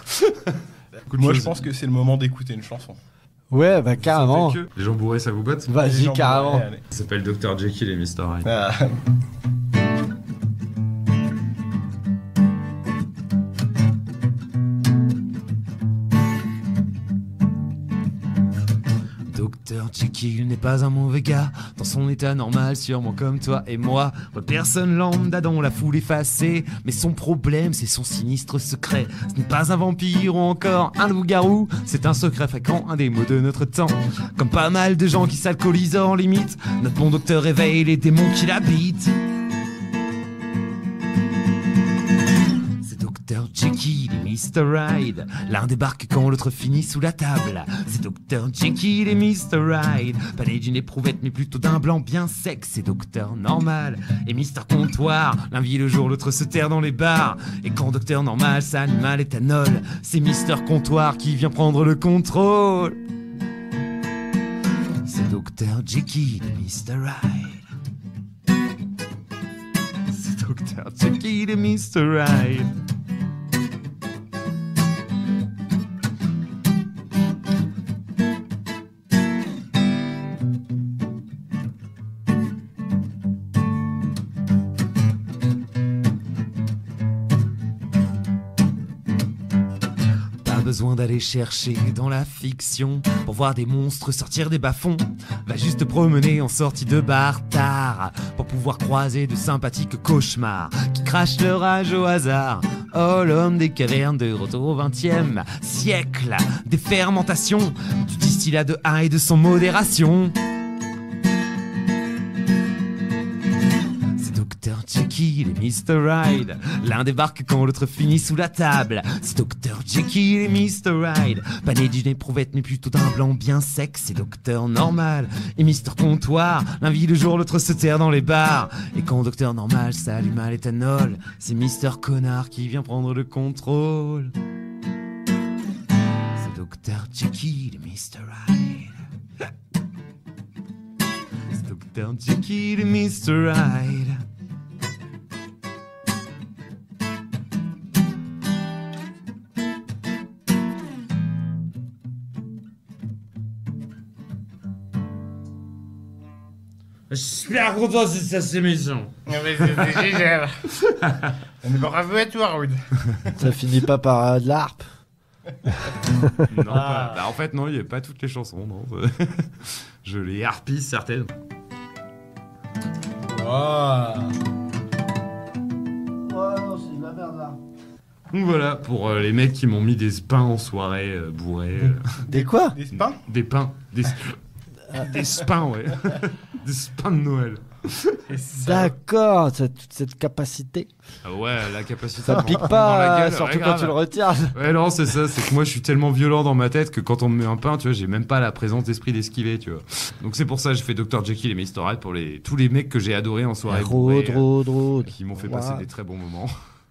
Moi, je pense que c'est le moment d'écouter une chanson.
Ouais, bah carrément.
Les gens bourrés, ça vous botte
Les
Vas-y,
gens-
carrément.
Ouais, allez.
Ça s'appelle docteur Jekyll et mister Hyde.
Ah.
Docteur Jekyll n'est pas un mauvais gars, dans son état normal, sûrement comme toi et moi. Ouais, personne lambda dont la foule effacée, mais son problème c'est son sinistre secret. Ce n'est pas un vampire ou encore un loup-garou, c'est un secret fréquent, un des mots de notre temps. Comme pas mal de gens qui s'alcoolisent en limite, notre bon docteur réveille les démons qui l'habitent. C'est docteur docteur Jekyll et mister Hyde. L'un débarque quand l'autre finit sous la table. C'est docteur Jekyll et mister Hyde. Pas né d'une éprouvette mais plutôt d'un blanc bien sec. C'est docteur Normal et mister Comptoir. L'un vit le jour, l'autre se terre dans les bars. Et quand docteur Normal s'anime à l'éthanol, c'est mister Comptoir qui vient prendre le contrôle. C'est docteur Jekyll et mister Hyde. C'est docteur Jekyll et mister Hyde. Besoin d'aller chercher dans la fiction pour voir des monstres sortir des bas-fonds. Va juste te promener en sortie de bar tard pour pouvoir croiser de sympathiques cauchemars qui crachent leur rage au hasard. Oh, l'homme des cavernes de retour au vingtième siècle, des fermentations, du distillat de Hyde sans modération. docteur Jekyll et mister Hyde. L'un débarque quand l'autre finit sous la table. C'est docteur Jekyll et mister Hyde. Pas né d'une éprouvette mais plutôt d'un blanc bien sec. C'est docteur Normal et mister Comptoir. L'un vit le jour, l'autre se terre dans les bars. Et quand docteur Normal s'allume à l'éthanol, c'est mister Connard qui vient prendre le contrôle. C'est docteur Jekyll et mister Hyde. C'est docteur Jekyll et mister Hyde.
Je suis super content de cette émission.
Non mais c'est génial. Bravo à toi, Rude.
Ça finit pas par euh, de la harpe.
Non, pas- bah, en fait, non, il n'y a pas toutes les chansons. Non. Je les harpise certaines.
Wow.
Ouais, non, c'est de la merde là.
Donc voilà, pour euh, les mecs qui m'ont mis des pains en soirée euh, bourrés. euh,
Des quoi?
Des spins.
des pains. Des, des spins, ouais. Des spins de Noël.
D'accord, t'as toute cette capacité.
Ah ouais, la capacité.
Ça
de
pique
rentrer dans la
pas,
gueule,
surtout
ouais,
quand
grave.
tu le retires.
Ouais, non, c'est ça, c'est que moi je suis tellement violent dans ma tête que quand on me met un pain, tu vois, j'ai même pas la présence d'esprit d'esquiver, tu vois. Donc c'est pour ça que j'ai fait docteur Jekyll et mister Hyde pour les, tous les mecs que j'ai adorés en soirée. bourrée,
Road, road, road.
qui m'ont fait
Wow.
passer des très bons moments.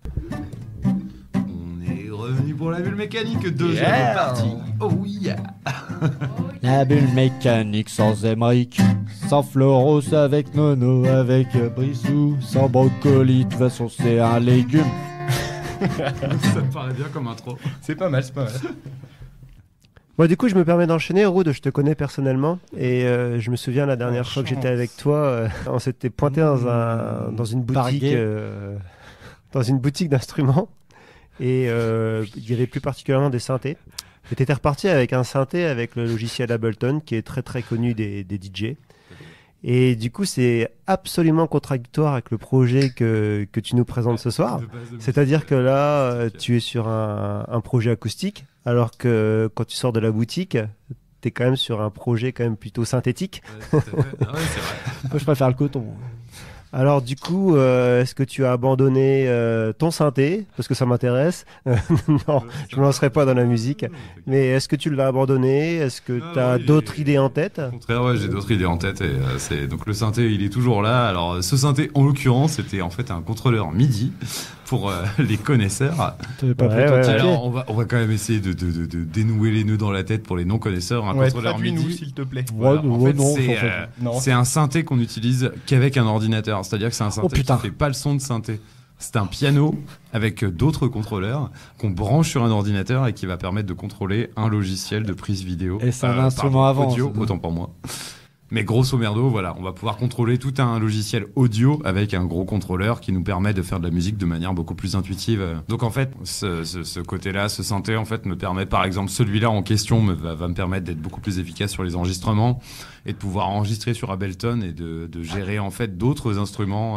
On est revenu pour la bulle mécanique, deuxième
Yeah.
partie. Oh yeah.
La bulle mécanique sans Émeric, sans Floros avec Nono, avec euh, Brissou, sans brocoli. De toute façon, c'est un légume.
Ça me paraît bien comme intro.
C'est pas mal, c'est pas mal.
Moi, du coup, je me permets d'enchaîner. Rude, je te connais personnellement. Et euh, je me souviens la dernière
Oh,
fois que j'étais
chance.
avec toi, euh, on s'était pointé dans, un, dans une boutique,
Barguet.
euh, dans une boutique d'instruments. Et euh, il y avait plus particulièrement des synthés. Et t'étais reparti avec un synthé avec le logiciel Ableton, qui est très très connu des, des D J. Et du coup, c'est absolument contradictoire avec le projet que, que tu nous présentes ce soir. C'est-à-dire que là, euh, tu es sur un, un projet acoustique, alors que quand tu sors de la boutique, tu es quand même sur un projet quand même plutôt synthétique.
Ouais, tout à fait. Ah ouais, c'est vrai.
Moi, je préfère le coton.
Alors du coup, euh, est-ce que tu as abandonné euh, ton synthé? Parce que ça m'intéresse. Non, je me lancerai pas dans la musique. Mais est-ce que tu l'as abandonné? Est-ce que
Non,
tu as
non, il
d'autres
est-
idées en tête?
Au contraire, ouais, j'ai d'autres idées en tête. Et, euh, c'est... Donc le synthé, il est toujours là. Alors ce synthé, en l'occurrence, c'était en fait un contrôleur MIDI pour euh, les connaisseurs.
T'avais pas
Ouais,
pris ton
ouais,
ticket.
Alors on va, on va quand même essayer de, de, de, de dénouer les nœuds dans la tête pour les non-connaisseurs. Un
Ouais,
contrôleur
traduis-nous,
MIDI,
s'il te plaît.
voilà,
Ouais,
en
ouais,
fait,
non,
c'est,
faut-
euh,
Non.
c'est un synthé qu'on utilise qu'avec un ordinateur. C'est-à-dire que c'est un synthé
putain.
qui fait pas le son de synthé. C'est un piano avec euh, d'autres contrôleurs qu'on branche sur un ordinateur et qui va permettre de contrôler un logiciel de prise vidéo.
Et c'est un
Euh,
instrument
pardon,
avant,
audio,
ça.
autant pour moi. Mais grosso merdo, voilà, on va pouvoir contrôler tout un logiciel audio avec un gros contrôleur qui nous permet de faire de la musique de manière beaucoup plus intuitive. Donc en fait, ce, ce, ce côté-là, ce synthé, en fait, me permet, par exemple, celui-là en question me, va, va me permettre d'être beaucoup plus efficace sur les enregistrements et de pouvoir enregistrer sur Ableton et de, de gérer en fait d'autres instruments, euh,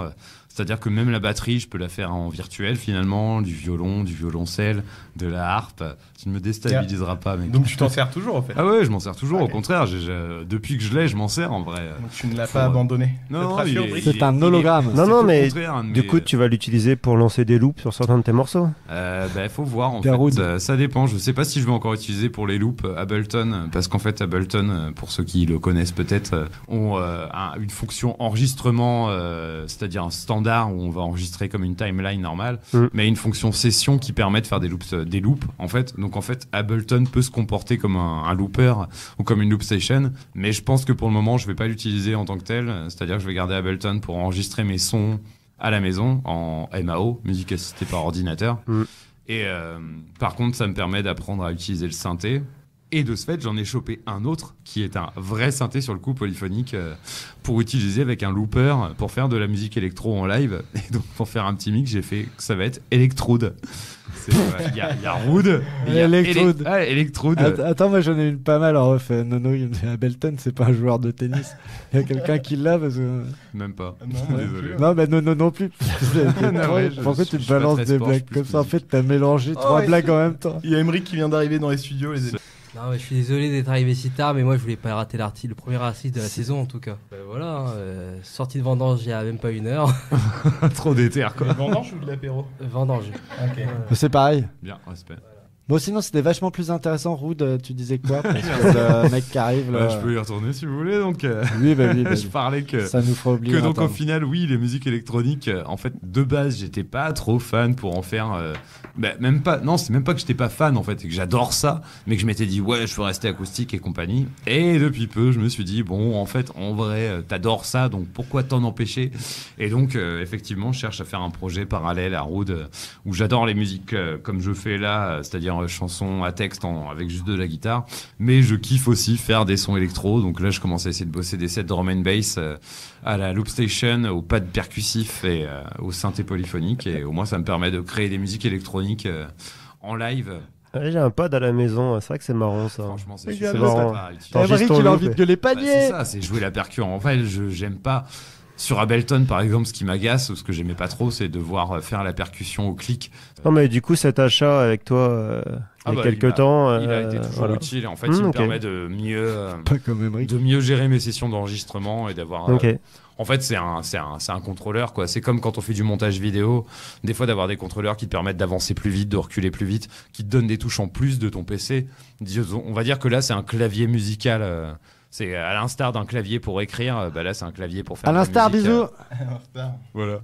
C'est-à-dire que même la batterie, je peux la faire en virtuel finalement, du violon, du violoncelle, de la harpe. Tu ne me déstabiliseras pas, mec.
Donc tu t'en sers toujours en fait.
Ah ouais, je m'en sers toujours.
Okay.
Au contraire, j'ai, j'ai, depuis que je l'ai, je m'en sers en vrai.
Donc tu ne l'as
Faut...
pas abandonné.
Non,
il est,
c'est un hologramme.
Non, non, mais
mais
du coup, tu vas l'utiliser pour lancer des loops sur certains de tes morceaux.
Euh, bah, faut voir en
Garoud.
fait. Euh, ça dépend. Je sais pas si je vais encore utiliser pour les loops Ableton, parce qu'en fait Ableton, pour ceux qui le connaissent peut-être, ont euh, un, une fonction enregistrement, euh, c'est-à-dire un standard où on va enregistrer comme une timeline normale,
mm.
mais une fonction session qui permet de faire des loops, euh, des loops en fait. Donc en fait, Ableton peut se comporter comme un, un looper ou comme une loop station, mais je pense que pour le moment, je vais pas l'utiliser en tant que tel. C'est-à-dire que je vais garder Ableton pour enregistrer mes sons à la maison en M A O, musique assistée par ordinateur.
Mm.
Et euh, par contre, ça me permet d'apprendre à utiliser le synthé. Et de ce fait, j'en ai chopé un autre qui est un vrai synthé sur le coup polyphonique euh, pour utiliser avec un looper pour faire de la musique électro en live. Et donc pour faire un petit mix, j'ai fait que ça va être Electrode. Il euh, y, a, y a Rude, il y a
Electrode.
Ele- ah, Electrode.
Att- Attends, moi j'en ai une pas mal en ref. Nono, il me dit Ableton, c'est pas un joueur de tennis. Il y a quelqu'un qui l'a parce que.
Même pas.
Non,
Désolé.
Non, mais Nono non plus.
Non, ouais, je-
Pourquoi
je-
tu
je
me
suis pas
balances
très
des
sport,
blagues
je
comme
suis
ça? En
plus-
fait, t'as mélangé trois
ouais.
blagues en même temps.
Il y a Emmerich qui vient d'arriver dans les studios. Les...
Non, mais je suis désolé d'être arrivé si tard, mais moi je voulais pas rater l'artiste, le premier artiste de la saison en tout cas. Ben voilà, hein, euh, sortie de vendange il y a même pas une heure.
Trop d'éther quoi.
De vendange ou de l'apéro?
Vendange.
Ok.
Voilà.
C'est pareil.
Bien, respect.
Bon, sinon, c'était vachement plus intéressant. Rude, euh, tu disais quoi? Parce que le mec qui arrive là.
Bah, je peux y retourner si vous voulez. Donc, euh,
Oui, bah oui, bah
je
oui.
parlais que.
Ça nous fera oublier.
Que donc au
d'entendre.
final, oui, les musiques électroniques, euh, en fait, de base, j'étais pas trop fan pour en faire. Euh, bah, même pas. Non, c'est même pas que j'étais pas fan en fait, et que j'adore ça, mais que je m'étais dit ouais, je peux rester acoustique et compagnie. Et depuis peu, je me suis dit bon, en fait, en vrai, euh, t'adores ça, donc pourquoi t'en empêcher? Et donc, euh, effectivement, je cherche à faire un projet parallèle à Rude euh, où j'adore les musiques euh, comme je fais là, euh, c'est-à-dire euh, chansons à texte en, avec juste de la guitare, mais je kiffe aussi faire des sons électro. Donc là, je commence à essayer de bosser des sets drum and bass euh, à la loop station, au pad percussif et euh, au synthé polyphonique, et au moins ça me permet de créer des musiques électroniques euh, en live.
Ouais, j'ai un pad à la maison, c'est vrai que c'est marrant ça.
Franchement, c'est
C'est
super
marrant.
sympa à utiliser.
T'enregistres
Emmerich,
ton
il a
loop,
envie de
et-
gueuler
Bah, c'est
panier.
ça, c'est jouer la percu. En fait, je j'aime pas. Sur Ableton, par exemple, ce qui m'agace, ou ce que j'aimais pas trop, c'est de devoir euh, faire la percussion au clic.
Non, mais du coup, cet achat avec toi euh, il
Ah
y a
bah,
quelques
il a-
temps.
Il a
euh,
été toujours
voilà.
utile. En fait,
Mmh,
il me
ok.
permet de mieux, euh,
Pas comme Emmerich.
de mieux gérer mes sessions d'enregistrement et d'avoir. euh,
Ok.
En fait, c'est un, c'est un, c'est un contrôleur, quoi. C'est comme quand on fait du montage vidéo, des fois d'avoir des contrôleurs qui te permettent d'avancer plus vite, de reculer plus vite, qui te donnent des touches en plus de ton P C. Disons- On va dire que là, c'est un clavier musical. euh, C'est à l'instar d'un clavier pour écrire, euh, bah là, c'est un clavier pour faire.
À
de la
l'instar,
musique,
bisous.
euh, Voilà.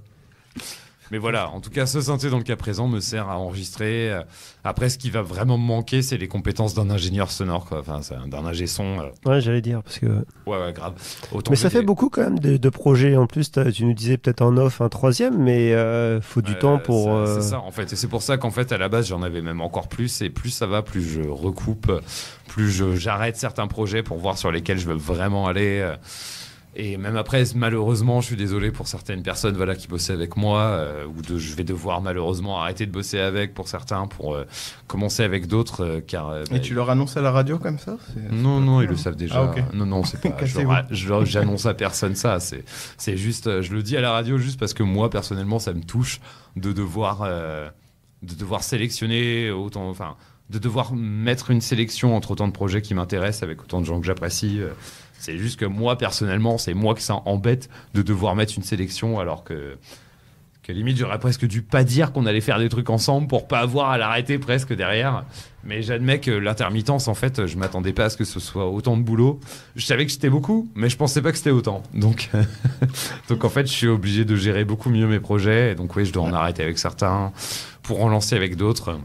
Mais voilà, en tout cas, ce synthé dans le cas présent me sert à enregistrer. Euh, Après, ce qui va vraiment me manquer, c'est les compétences d'un ingénieur sonore, quoi. Enfin, c'est un- d'un ingé son. euh,
Ouais, j'allais dire parce que.
Ouais, ouais, grave. Autant
Mais
que
ça fait
des-
beaucoup quand même de, de projets. En plus, t'as- tu nous disais peut-être en off un troisième, mais euh, faut du
Ouais,
temps pour.
ça-
euh,
C'est ça, en fait. Et c'est pour ça qu'en fait, à la base, j'en avais même encore plus. Et plus ça va, plus je recoupe, plus je- j'arrête certains projets pour voir sur lesquels je veux vraiment aller. euh, Et même après, malheureusement, je suis désolé pour certaines personnes voilà, qui bossaient avec moi, euh, ou de, je vais devoir malheureusement arrêter de bosser avec pour certains, pour euh, commencer avec d'autres, euh, car... euh,
Et
bah,
tu leur annonces à la radio comme ça? C'est-
Non, non, ils le savent déjà.
Ah, ok.
Non, non, c'est pas. je
Cassez-vous.
leur- je leur- J'annonce à personne ça. C'est, c'est juste. euh, Je le dis à la radio juste parce que moi, personnellement, ça me touche de devoir, euh, de devoir sélectionner autant, enfin, de devoir mettre une sélection entre autant de projets qui m'intéressent avec autant de gens que j'apprécie. euh, C'est juste que moi, personnellement, c'est moi que ça embête de devoir mettre une sélection alors que. Que limite, j'aurais presque dû pas dire qu'on allait faire des trucs ensemble pour pas avoir à l'arrêter presque derrière. Mais j'admets que l'intermittence, en fait, je m'attendais pas à ce que ce soit autant de boulot. Je savais que c'était beaucoup, mais je pensais pas que c'était autant. Donc, donc en fait, je suis obligé de gérer beaucoup mieux mes projets. Et donc, oui, je dois en arrêter avec certains pour en lancer avec d'autres.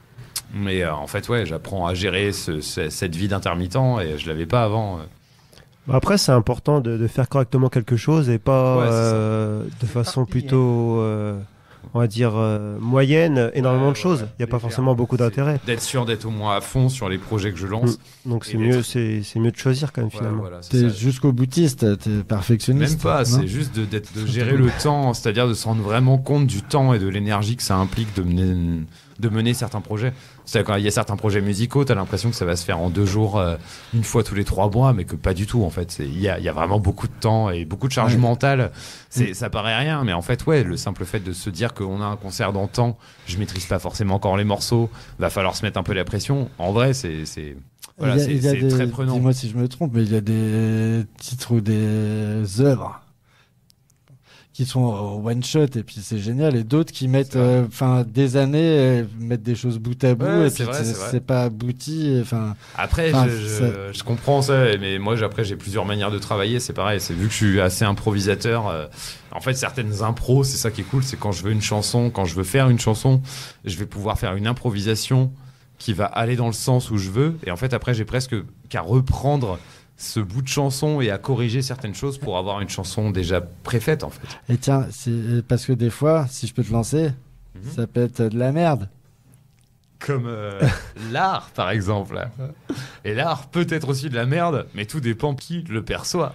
Mais euh, en fait, ouais, j'apprends à gérer ce- ce- cette vie d'intermittent et je l'avais pas avant.
Bah, après, c'est important de, de faire correctement quelque chose et pas
Ouais, c'est ça.
euh, de façon plutôt, euh, on va dire, euh, moyenne, énormément
Ouais,
de choses. Il
ouais,
n'y a pas
légère.
forcément beaucoup
C'est
d'intérêt.
D'être sûr d'être au moins à fond sur les projets que je lance.
Donc c'est
Et
mieux,
d'être-
c'est c'est mieux de choisir quand même
Ouais,
finalement.
voilà, c'est
T'es
ça.
jusqu'au boutiste, t'es perfectionniste.
Même pas,
non
c'est juste de, d'être- de gérer le temps, c'est-à-dire de se rendre vraiment compte du temps et de l'énergie que ça implique de mener, de mener certains projets. C'est quand il y a certains projets musicaux, t'as l'impression que ça va se faire en deux jours, euh, une fois tous les trois mois, mais que pas du tout en fait. C'est- Il y a, il y a vraiment beaucoup de temps et beaucoup de charge
Ouais.
mentale. C'est, ça paraît rien, mais en fait, ouais, le simple fait de se dire qu'on a un concert dans le temps, je maîtrise pas forcément encore les morceaux, va falloir se mettre un peu la pression. En vrai, c'est, c'est, voilà,
Il y a-
c'est,
il y a
c'est
des-
très prenant.
Dis-moi si je me trompe, mais il y a des titres ou des œuvres qui sont au one shot et puis c'est génial, et d'autres qui mettent
C'est vrai.
euh, enfin des années, euh, mettent des choses bout à bout
Ouais,
et
c'est
puis
vrai,
c'est
c'est vrai.
c'est pas abouti. Enfin,
Après,
Enfin,
je, je,
ça-
je comprends ça, mais moi, j'ai- après, j'ai plusieurs manières de travailler. C'est pareil, c'est vu que je suis assez improvisateur. euh, en fait, certaines impros, c'est ça qui est cool, c'est quand je veux une chanson, quand je veux faire une chanson, je vais pouvoir faire une improvisation qui va aller dans le sens où je veux. Et en fait, après, j'ai presque qu'à reprendre ce bout de chanson et à corriger certaines choses pour avoir une chanson déjà préfaite, en fait.
et tiens, c'est parce que des fois, si je peux te lancer,
Mhm.
ça peut être de la merde.
Comme euh, l'art, par exemple. Et l'art peut être aussi de la merde, mais tout dépend qui le perçoit.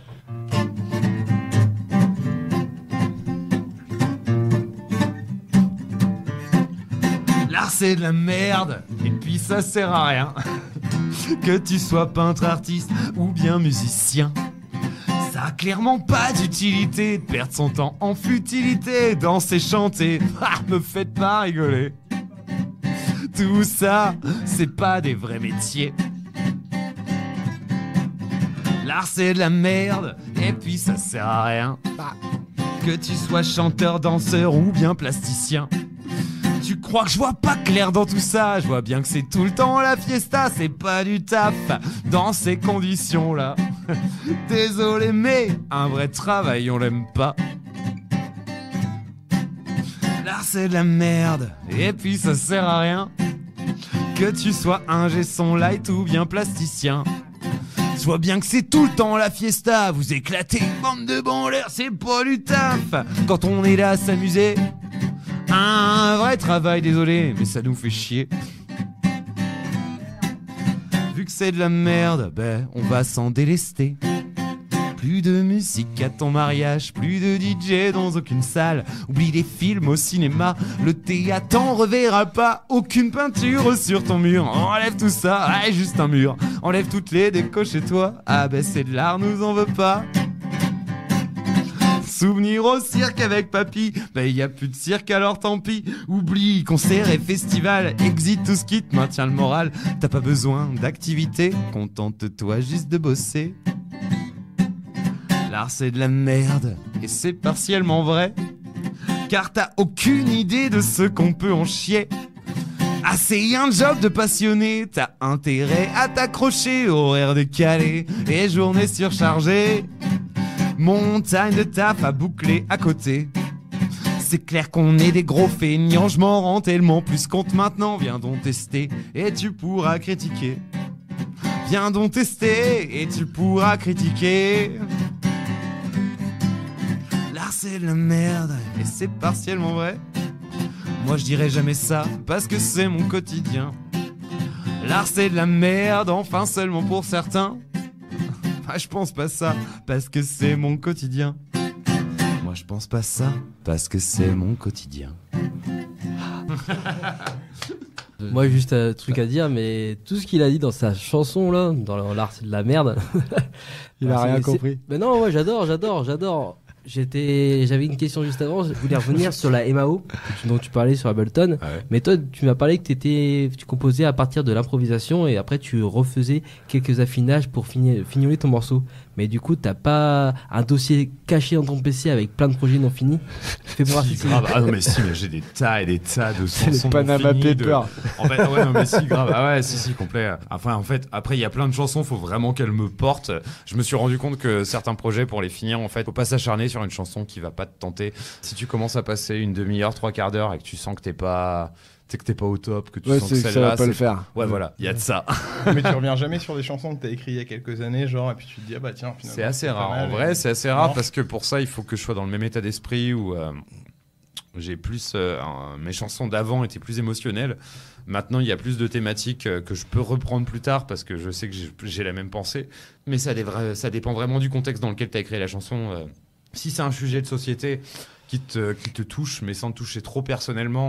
L'art, c'est de la merde, et puis ça sert à rien. Que tu sois peintre, artiste ou bien musicien. Ça a clairement pas d'utilité de perdre son temps en futilité, danser, chanter. Ah, me faites pas rigoler. Tout ça, c'est pas des vrais métiers. L'art c'est de la merde, et puis ça sert à rien. Bah, que tu sois chanteur, danseur ou bien plasticien. Tu crois que je vois pas clair dans tout ça? Je vois bien que c'est tout le temps la fiesta, c'est pas du taf dans ces conditions-là. Désolé, mais un vrai travail on l'aime pas. L'art c'est de la merde, et puis ça sert à rien. Que tu sois ingé son light ou bien plasticien. Je vois bien que c'est tout le temps la fiesta, vous éclatez, bande de branleurs, c'est pas du taf. Quand on est là à s'amuser, un vrai travail, désolé, mais ça nous fait chier. Vu que c'est de la merde, ben on va s'en délester. Plus de musique à ton mariage, plus de D J dans aucune salle. Oublie les films au cinéma, le théâtre t'en reverra pas. Aucune peinture sur ton mur, enlève tout ça, ouais, juste un mur. Enlève toutes les décos chez toi, ah ben c'est de l'art, nous en veut pas. Souvenir au cirque avec papy, ben y a plus de cirque alors tant pis. Oublie concert et festival, exit tout ce qui te maintient le moral. T'as pas besoin d'activité, contente-toi juste de bosser. L'art c'est de la merde, et c'est partiellement vrai. Car t'as aucune idée de ce qu'on peut en chier. Ah c'est un job de passionné, t'as intérêt à t'accrocher. Horaire décalé et journée surchargée. Montagne de taf à boucler à côté. C'est clair qu'on est des gros feignants, je m'en rends tellement plus compte maintenant. Viens donc tester et tu pourras critiquer. Viens donc tester et tu pourras critiquer. L'art c'est de la merde et c'est partiellement vrai. Moi je dirais jamais ça parce que c'est mon quotidien. L'art c'est de la merde, enfin seulement pour certains. Ah, je pense pas ça parce que c'est mon quotidien. Moi je pense pas ça parce que c'est mon quotidien.
Moi, juste un truc à dire, mais tout ce qu'il a dit dans sa chanson, là, dans l'art, c'est de la merde.
Il a
Ah,
rien
c'est-
compris.
Mais non, moi, j'adore, j'adore, j'adore. J'étais, j'avais une question juste avant. Je voulais revenir sur la M A O que tu- dont tu parlais sur Ableton.
Ah ouais.
Mais toi, tu m'as parlé que t'étais, tu composais à partir de l'improvisation et après tu refaisais quelques affinages pour fini- fignoler ton morceau. Mais du coup, t'as pas un dossier caché dans ton P C avec plein de projets non finis. Fais voir si
Si,
c'est
grave. Ah non mais si, mais j'ai des tas et des tas de
C'est les
chansons
Panama
non finies, de-
Papers.
En fait, ouais, non mais si, grave. Ah ouais, si, si, complet. Enfin, en fait, après, il y a plein de chansons, faut vraiment qu'elles me portent. Je me suis rendu compte que certains projets, pour les finir, en fait, faut pas s'acharner sur une chanson qui va pas te tenter. Si tu commences à passer une demi-heure, trois quarts d'heure et que tu sens que t'es pas, tu sais que t'es pas au top, que tu
Ouais,
sens que
c'est que ça
celle-là,
va pas
c'est-
le faire.
Ouais, voilà, il y a de ça.
Mais tu reviens jamais sur des chansons que t'as écrites il y a quelques années, genre, et puis tu te dis, ah bah tiens, finalement.
C'est assez
pas
rare.
mal,
En
et-
vrai, c'est assez rare
Non.
parce que pour ça, il faut que je sois dans le même état d'esprit où euh, j'ai plus. euh, un- mes chansons d'avant étaient plus émotionnelles. Maintenant, il y a plus de thématiques euh, que je peux reprendre plus tard parce que je sais que j'ai- j'ai la même pensée. Mais ça, dévra- ça dépend vraiment du contexte dans lequel tu as écrit la chanson. euh. Si c'est un sujet de société qui te, qui te touche, mais sans te toucher trop personnellement,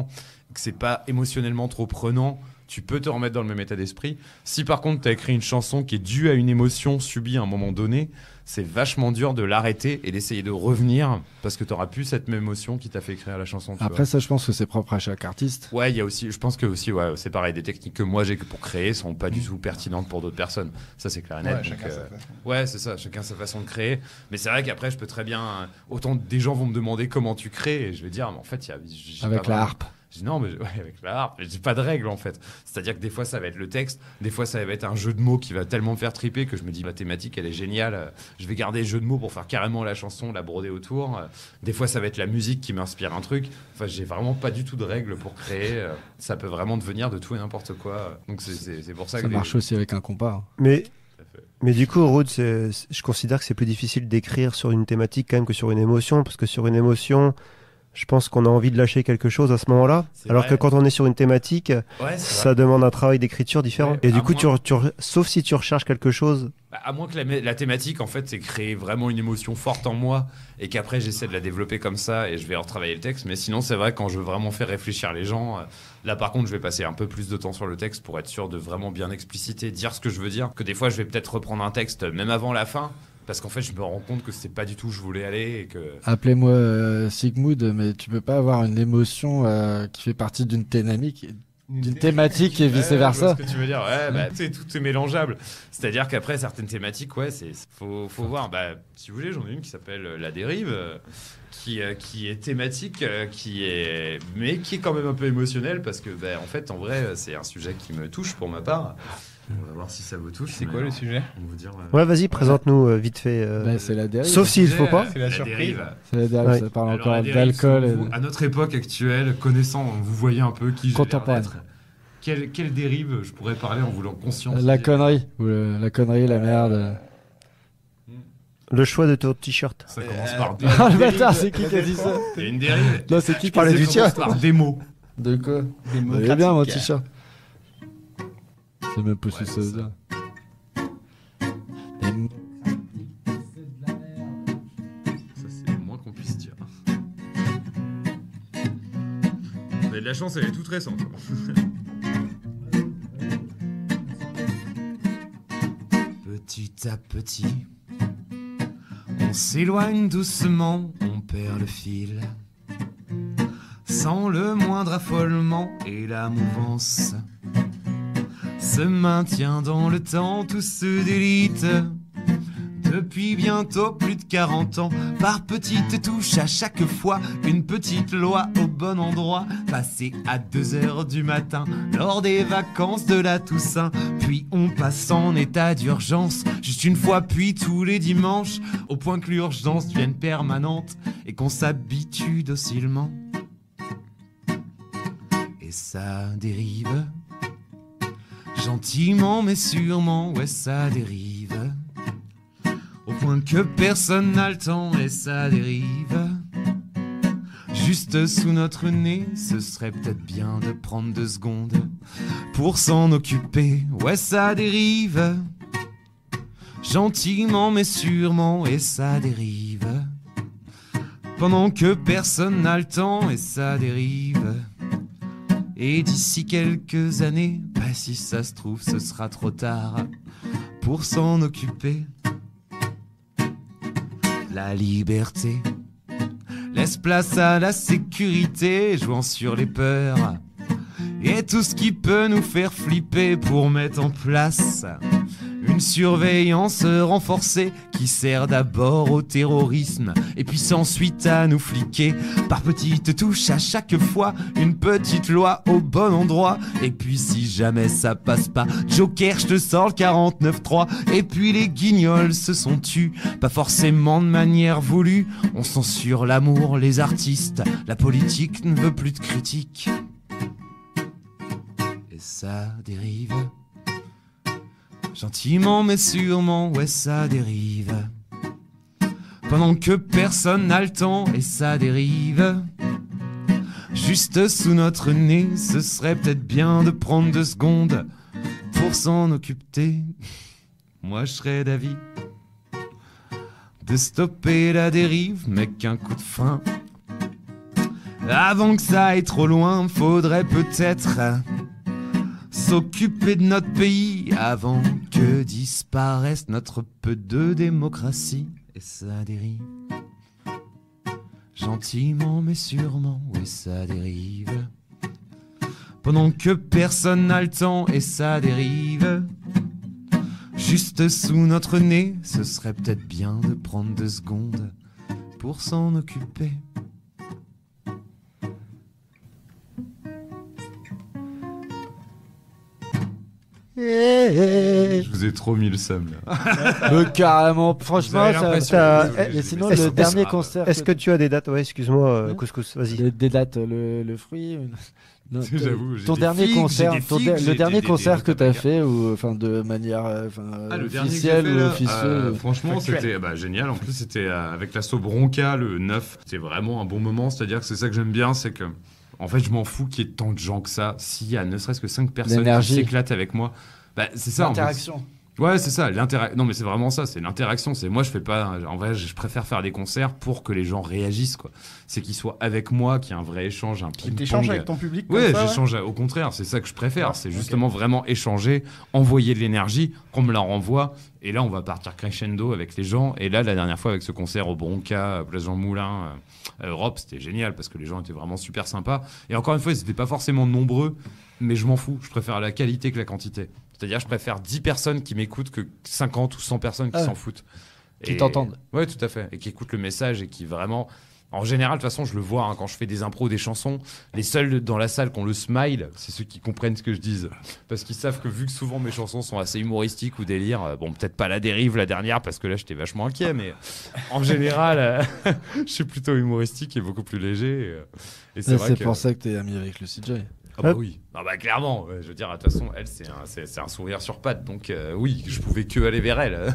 que c'est pas émotionnellement trop prenant, tu peux te remettre dans le même état d'esprit. Si par contre tu as écrit une chanson qui est due à une émotion subie à un moment donné, c'est vachement dur de l'arrêter et d'essayer de revenir parce que tu n'auras plus cette même émotion qui t'a fait écrire la chanson. Tu
Après,
vois.
ça, je pense que c'est propre à chaque artiste.
Ouais, il y a aussi, je pense que aussi, ouais, c'est pareil, des techniques que moi j'ai pour créer sont pas du tout pertinentes pour d'autres personnes. Ça, c'est clair et net.
Ouais,
donc,
chacun
euh,
sa façon.
ouais, c'est ça, chacun sa façon de créer. Mais c'est vrai qu'après, je peux très bien. Autant des gens vont me demander comment tu crées et je vais dire, mais en fait, il y a. j'ai
Avec
pas
la
vraiment-
harpe.
Je dis non, mais ouais, avec la harpe, j'ai pas de règles en fait. C'est-à-dire que des fois ça va être le texte, des fois ça va être un jeu de mots qui va tellement me faire triper que je me dis la thématique elle est géniale, euh, je vais garder le jeu de mots pour faire carrément la chanson, la broder autour. Euh, Des fois ça va être la musique qui m'inspire un truc. Enfin, j'ai vraiment pas du tout de règles pour créer. euh, Ça peut vraiment devenir de tout et n'importe quoi. Donc c'est- c'est c'est pour ça,
Ça
que les-
marche aussi avec un compas. hein.
Mais,
Tout à fait.
mais du coup, Rude, c'est- c'est- je considère que c'est plus difficile d'écrire sur une thématique quand même que sur une émotion, parce que sur une émotion, je pense qu'on a envie de lâcher quelque chose à ce moment-là,
C'est
alors
vrai.
que quand on est sur une thématique,
Ouais, c'est
ça
vrai.
demande un travail d'écriture différent.
Ouais,
Et du
à
coup, tu,
moins-
re- tu re- sauf si tu recherches quelque chose.
Bah, à moins que la, mé- la thématique, en fait, c'est créer vraiment une émotion forte en moi et qu'après j'essaie de la développer comme ça et je vais retravailler le texte. Mais sinon, c'est vrai, quand je veux vraiment faire réfléchir les gens, euh, là par contre, je vais passer un peu plus de temps sur le texte pour être sûr de vraiment bien expliciter, dire ce que je veux dire. Que des fois, je vais peut-être reprendre un texte même avant la fin parce qu'en fait, je me rends compte que c'est pas du tout où je voulais aller et que.
Appelez-moi euh, Sigmund, mais tu peux pas avoir une émotion euh, qui fait partie d'une dynamique, d'une thématique et
Ouais, je vois
vice-versa.
ce que tu veux dire. Ouais, bah, tu sais, tout est mélangeable. C'est-à-dire qu'après, certaines thématiques, ouais, c'est faut, faut voir. Bah, si vous voulez, j'en ai une qui s'appelle euh, La Dérive, euh, qui, euh, qui est thématique, euh, qui est, mais qui est quand même un peu émotionnelle parce que, bah, en fait, en vrai, euh, c'est un sujet qui me touche pour ma part. On va voir si ça vous touche.
C'est
mais
quoi le
on-
sujet?
On va vous dire. euh,
Ouais, vas-y, présente-nous euh, vite fait. euh,
Bah, c'est la dérive.
Sauf s'il faut pas.
C'est la surprise.
Dérive.
C'est la dérive,
Ouais.
ça parle
Alors,
encore
la dérive,
d'alcool.
si
et
vous-
de-
À notre époque actuelle, connaissant, vous voyez un peu qui j'ai l'air
Contemporaine.
d'être. Quelle, quelle dérive je pourrais parler en voulant conscience
La connerie, ou le- la connerie, la merde.
Le choix de ton t-shirt.
Ça commence par des-
Ah le bâtard, c'est qui qui a dit ça?
Il y a une dérive.
Non, c'est qui qui
parlais
a dit
du
ça?
tien.
Par des mots.
De quoi?
mots
Il est bien mon
pratiques.
t-shirt. C'est même pas ce que
Ouais,
ça
c'est
veut
ça.
dire. Des mots-
Ça, c'est le moins qu'on puisse dire. Vous avez de la chance, elle est toute récente. Petit à petit, on s'éloigne doucement, on perd le fil. Sans le moindre affolement et la mouvance se maintient dans le temps, tout se délite. Depuis bientôt plus de quarante ans, par petites touches à chaque fois, une petite loi au bon endroit, passée à deux heures du matin, lors des vacances de la Toussaint. Puis on passe en état d'urgence, juste une fois puis tous les dimanches, au point que l'urgence devienne permanente et qu'on s'habitue docilement. Et ça dérive, gentiment mais sûrement, ouais ça dérive. Au point que personne n'a le temps et ça dérive. Juste sous notre nez, ce serait peut-être bien de prendre deux secondes pour s'en occuper. Ouais, ça dérive. Gentiment mais sûrement et ça dérive. Pendant que personne n'a le temps et ça dérive. Et d'ici quelques années, bah si ça se trouve, ce sera trop tard pour s'en occuper. La liberté laisse place à la sécurité, jouant sur les peurs et tout ce qui peut nous faire flipper pour mettre en place une surveillance renforcée qui sert d'abord au terrorisme et puis ensuite à nous fliquer par petites touches à chaque fois, une petite loi au bon endroit. Et puis si jamais ça passe pas, Joker, je te sors le quarante-neuf trois. Et puis les guignols se sont tus, pas forcément de manière voulue. On censure l'amour, les artistes, la politique ne veut plus de critiques. Et ça dérive. Gentiment mais sûrement, ouais ça dérive. Pendant que personne n'a le temps et ça dérive. Juste sous notre nez, ce serait peut-être bien de prendre deux secondes pour s'en occuper. Moi je serais d'avis de stopper la dérive, mais qu'un coup de frein Avant que ça aille trop loin, faudrait peut-être s'occuper de notre pays avant que disparaisse notre peu de démocratie et ça dérive. Gentiment mais sûrement, oui ça dérive. Pendant que personne n'a le temps et ça dérive. Juste sous notre nez, ce serait peut-être bien de prendre deux secondes pour s'en occuper. Je vous ai trop mis le seum là.
Euh, carrément, franchement,
avez
ça,
l'impression
ça-
que-
mais sinon
Est-ce-
le
est-ce-
dernier
ah,
concert.
Est-ce que tu as des dates? Ouais, excuse-moi, euh,
Ouais.
Couscous, vas-y.
Des, des dates, le, le fruit. euh, non,
J'avoue, j'ai
ton
des
dernier
figues,
concert,
j'ai des
ton
figues,
der-
j'ai
le
des-
dernier
des-
concert
des-
que
des-
tu as
des-
fait, ou enfin de manière euh, enfin,
Ah, le dernier que j'ai
officielle
fait,
ou
là,
officieuse.
euh, franchement,
Factuel.
c'était bah, génial. En plus, c'était euh, avec l'assaut Bronca, le neuf. C'était vraiment un bon moment. C'est-à-dire que c'est ça que j'aime bien, c'est que, en fait, je m'en fous qu'il y ait tant de gens que ça. S'il y a ne serait-ce que cinq personnes qui
L'énergie.
s'éclatent avec moi, bah, c'est ça. en fait.
L'interaction.
Ouais, c'est ça, l'interaction. Non, mais c'est vraiment ça, c'est l'interaction. C'est moi, je fais pas. En vrai, je préfère faire des concerts pour que les gens réagissent, quoi. C'est qu'ils soient avec moi, qu'il y ait un vrai échange, un ping-pong.
T'échanges avec ton public comme
Ouais,
ça,
j'échange. Au contraire, c'est ça que je préfère.
Ah,
c'est
ok.
justement vraiment échanger, envoyer de l'énergie, qu'on me la renvoie. Et là, on va partir crescendo avec les gens. Et là, la dernière fois, avec ce concert au Bronca, à Place Jean Moulin, euh, Europe, c'était génial parce que les gens étaient vraiment super sympas. Et encore une fois, ils n'étaient pas forcément nombreux, mais je m'en fous. Je préfère la qualité que la quantité. C'est-à-dire, je préfère dix personnes qui m'écoutent que cinquante ou cent personnes qui
Ah.
s'en foutent.
Qui
Et-
t'entendent.
Ouais, tout à fait. Et qui écoutent le message et qui vraiment. En général, de toute façon, je le vois hein, quand je fais des impros, des chansons. Les seuls dans la salle qui ont le smile, c'est ceux qui comprennent ce que je dis. Parce qu'ils savent que vu que souvent mes chansons sont assez humoristiques ou délire, euh, bon, peut-être pas la dérive la dernière parce que là j'étais vachement inquiet, mais en général, euh, je suis plutôt humoristique et beaucoup plus léger. Et, euh, et c'est
C'est
vrai que.
pour ça que t'es ami avec Lucy Joy.
Ah bah
Hop.
oui, ah bah clairement, ouais, je veux dire, de toute façon, elle, c'est un, c'est, c'est un sourire sur pattes, donc euh, oui, je pouvais que aller vers elle.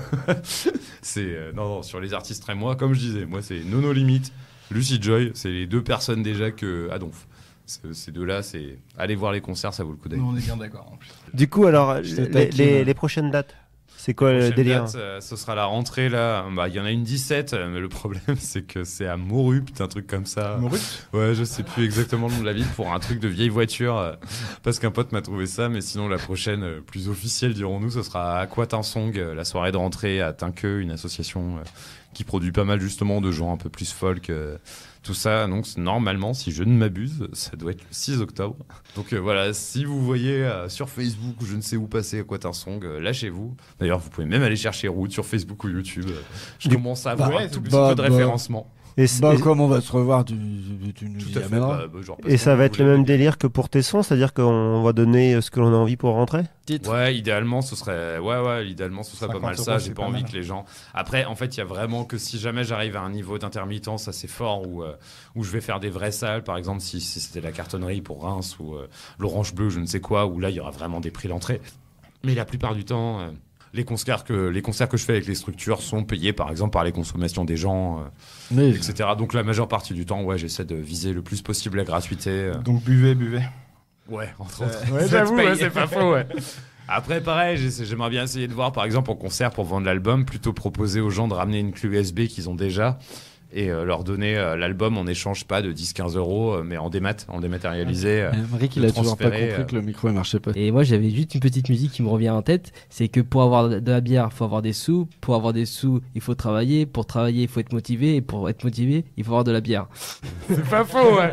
c'est, euh, non, non, sur les artistes et moi, comme je disais, moi c'est Nono Limite, Lucy Joy, c'est les deux personnes déjà que Adonf. C'est- Ces deux-là, c'est aller voir les concerts, ça vaut le coup d'œil.
Nous, on est bien d'accord en plus.
Du coup, alors,
Je te
les,
taquine.
les- les prochaines dates, c'est quoi le
Prochaine
délire?
date, euh, ce sera la rentrée là. Bah, il y en a une dix-sept, euh, mais le problème c'est que c'est à Morupt, un truc comme ça.
Morut
Ouais, je sais plus exactement le nom de la ville pour un truc de vieille voiture euh, parce qu'un pote m'a trouvé ça. Mais sinon, la prochaine, euh, plus officielle, dirons-nous, ce sera à Aquatinsong, euh, la soirée de rentrée à Tinqueux, une association euh, qui produit pas mal justement de gens un peu plus folk. euh, tout ça, donc c'est- normalement, si je ne m'abuse, ça doit être le six octobre. Donc euh, voilà, si vous voyez euh, sur Facebook ou je ne sais où passer Aquatinsong, euh, lâchez-vous. D'ailleurs, vous pouvez même aller chercher Route sur Facebook ou YouTube. Euh, Je
Du-
commence à avoir
ouais,
un tout
c'est-
petit
bah,
peu de
bah.
référencement.
Et, c-
Bah,
et-
comme on va se revoir, tu, tu, tu nous
Tout
y
à fait.
amèneras.
bah, bah, genre, parce
et
que
ça va
vous
être le
voulez-
même délire que pour tes sons, c'est-à-dire qu'on va donner euh, ce que l'on a envie pour rentrer?
Titre.
Ouais, idéalement, ce serait, ouais, ouais, idéalement, ce serait pas mal
cinquante
ça.
euros,
J'ai
c'est
pas
pas
envie
mal.
que les gens. Après, en fait, il y a vraiment que si jamais j'arrive à un niveau d'intermittence assez fort où, euh, où je vais faire des vraies salles, par exemple, si, si c'était la cartonnerie pour Reims ou euh, l'Orange Bleu, je ne sais quoi, où là, il y aura vraiment des prix d'entrée. Mais la plupart du temps, euh, les concerts que les concerts que je fais avec les structures sont payés, par exemple, par les consommations des gens, euh,
Mais
et cetera. Donc la majeure partie du temps, ouais, j'essaie de viser le plus possible la gratuité. euh.
Donc buvez, buvez.
Ouais, entre
Euh,
autres.
ouais,
Ça te
j'avoue,
paye.
ouais, c'est pas faux, ouais.
Après, pareil, j'essa- j'aimerais bien essayer de voir, par exemple, en concert pour vendre l'album, plutôt proposer aux gens de ramener une clé U S B qu'ils ont déjà et euh, leur donner euh, l'album en échange, pas de dix quinze euros, euh, mais en démat, en dématérialisé. euh.
Rick, il
de
a toujours pas
transférer,
compris
euh.
que le micro ne marchait pas.
Et moi, j'avais juste une petite musique qui me revient en tête. C'est que pour avoir de la bière, il faut avoir des sous. Pour avoir des sous, il faut travailler. Pour travailler, il faut être motivé. Et pour être motivé, il faut avoir de la bière.
C'est pas faux, ouais.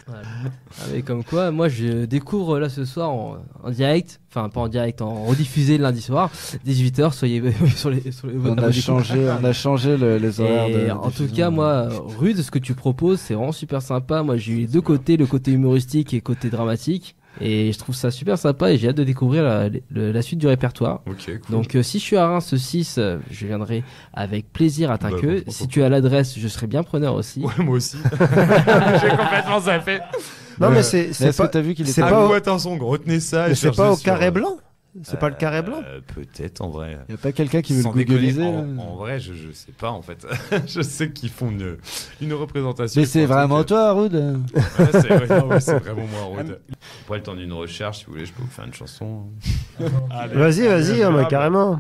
Ah, mais comme quoi, moi, je découvre là ce soir en, en direct. Enfin, pas en direct, en rediffusé le lundi soir, dix-huit heures. Soyez sur les. Sur les
On
à
a
vos
changé, on a changé le- les horaires.
Et
de
en tout
diffusion.
cas, moi, Rude, ce que tu proposes, c'est vraiment super sympa. Moi, j'ai eu les deux côtés, le côté humoristique et le côté dramatique. Et je trouve ça super sympa et j'ai hâte de découvrir la, le- la suite du répertoire.
Ok, cool.
Donc, euh, si je suis à Reims ce six, euh, je viendrai avec plaisir à Tinqueux.
Bah, bon,
si tu as l'adresse, je serai bien preneur aussi.
Ouais, moi aussi. J'ai complètement zappé.
Non,
Euh,
mais c'est
Mais
c'est
Est-ce
pas,
que t'as vu qu'il
c'est
était
pas
Ah,
au-
ouais, attention, retenez ça.
mais
et
c'est pas
cherchez
au
sur,
carré
euh,
blanc? C'est pas le carré blanc?
euh, Peut-être en vrai.
Il y a pas quelqu'un qui veut
Sans
le
déconner,
googliser
en,
là
en vrai, je, je sais pas en fait. je sais qu'ils font une, une représentation.
Mais c'est
pour un
vraiment
truc,
toi, Rude.
euh, ouais, c'est ouais, non, ouais, c'est vraiment moi, Rude. Après le temps d'une recherche, si vous voulez, je peux vous faire une chanson.
Allez,
Vas-y,
allez,
vas-y, hein, mais
allez,
carrément.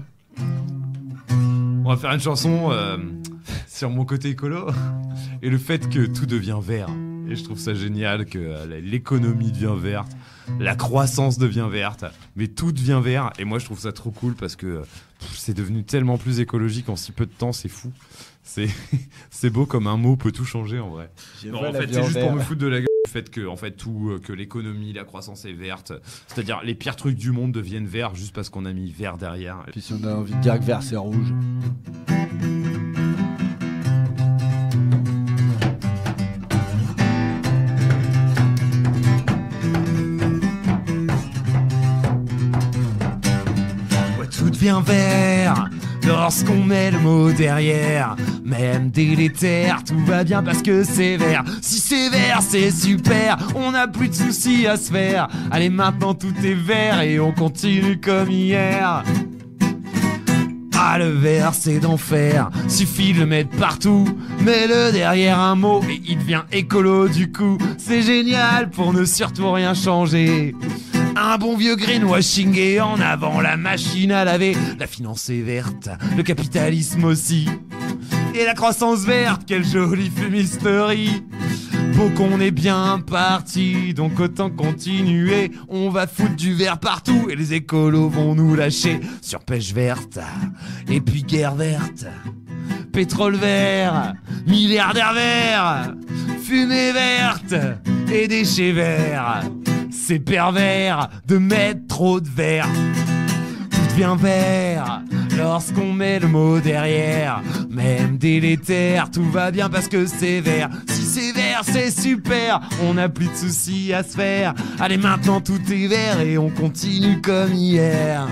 On va faire une chanson euh, sur mon côté écolo et le fait que tout devient vert. Et je trouve ça génial que euh, l'économie devient verte, la croissance devient verte, mais tout devient vert. Et moi, je trouve ça trop cool parce que pff, c'est devenu tellement plus écologique en si peu de temps, c'est fou. C'est, c'est beau comme un mot peut tout changer en vrai. Non, en fait, c'est juste pour me foutre de la gueule du fait que, en fait, tout, euh, que l'économie, la croissance est verte. C'est-à-dire, les pires trucs du monde deviennent verts juste parce qu'on a mis vert derrière.
Puis si on a envie de dire que vert c'est rouge.
Ouais, tout devient vert lorsqu'on met le mot derrière. Même délétère, tout va bien parce que c'est vert. Si c'est vert, c'est super, on n'a plus de soucis à se faire. Allez, maintenant tout est vert et on continue comme hier. Ah, le vert c'est d'enfer, suffit de le mettre partout. Mets-le derrière un mot et il devient écolo du coup. C'est génial pour ne surtout rien changer. Un bon vieux greenwashing et en avant la machine à laver. La finance est verte, le capitalisme aussi. Et la croissance verte, quelle jolie fumisterie. Bon qu'on est bien parti, donc autant continuer. On va foutre du vert partout et les écolos vont nous lâcher. Sur pêche verte, et puis guerre verte. Pétrole vert, milliardaire vert. Fumée verte et déchets verts. C'est pervers de mettre trop de vert. Tout devient vert lorsqu'on met le mot derrière. Même délétère, tout va bien parce que c'est vert. Si c'est vert, c'est super, on n'a plus de soucis à se faire. Allez, maintenant tout est vert et on continue comme hier.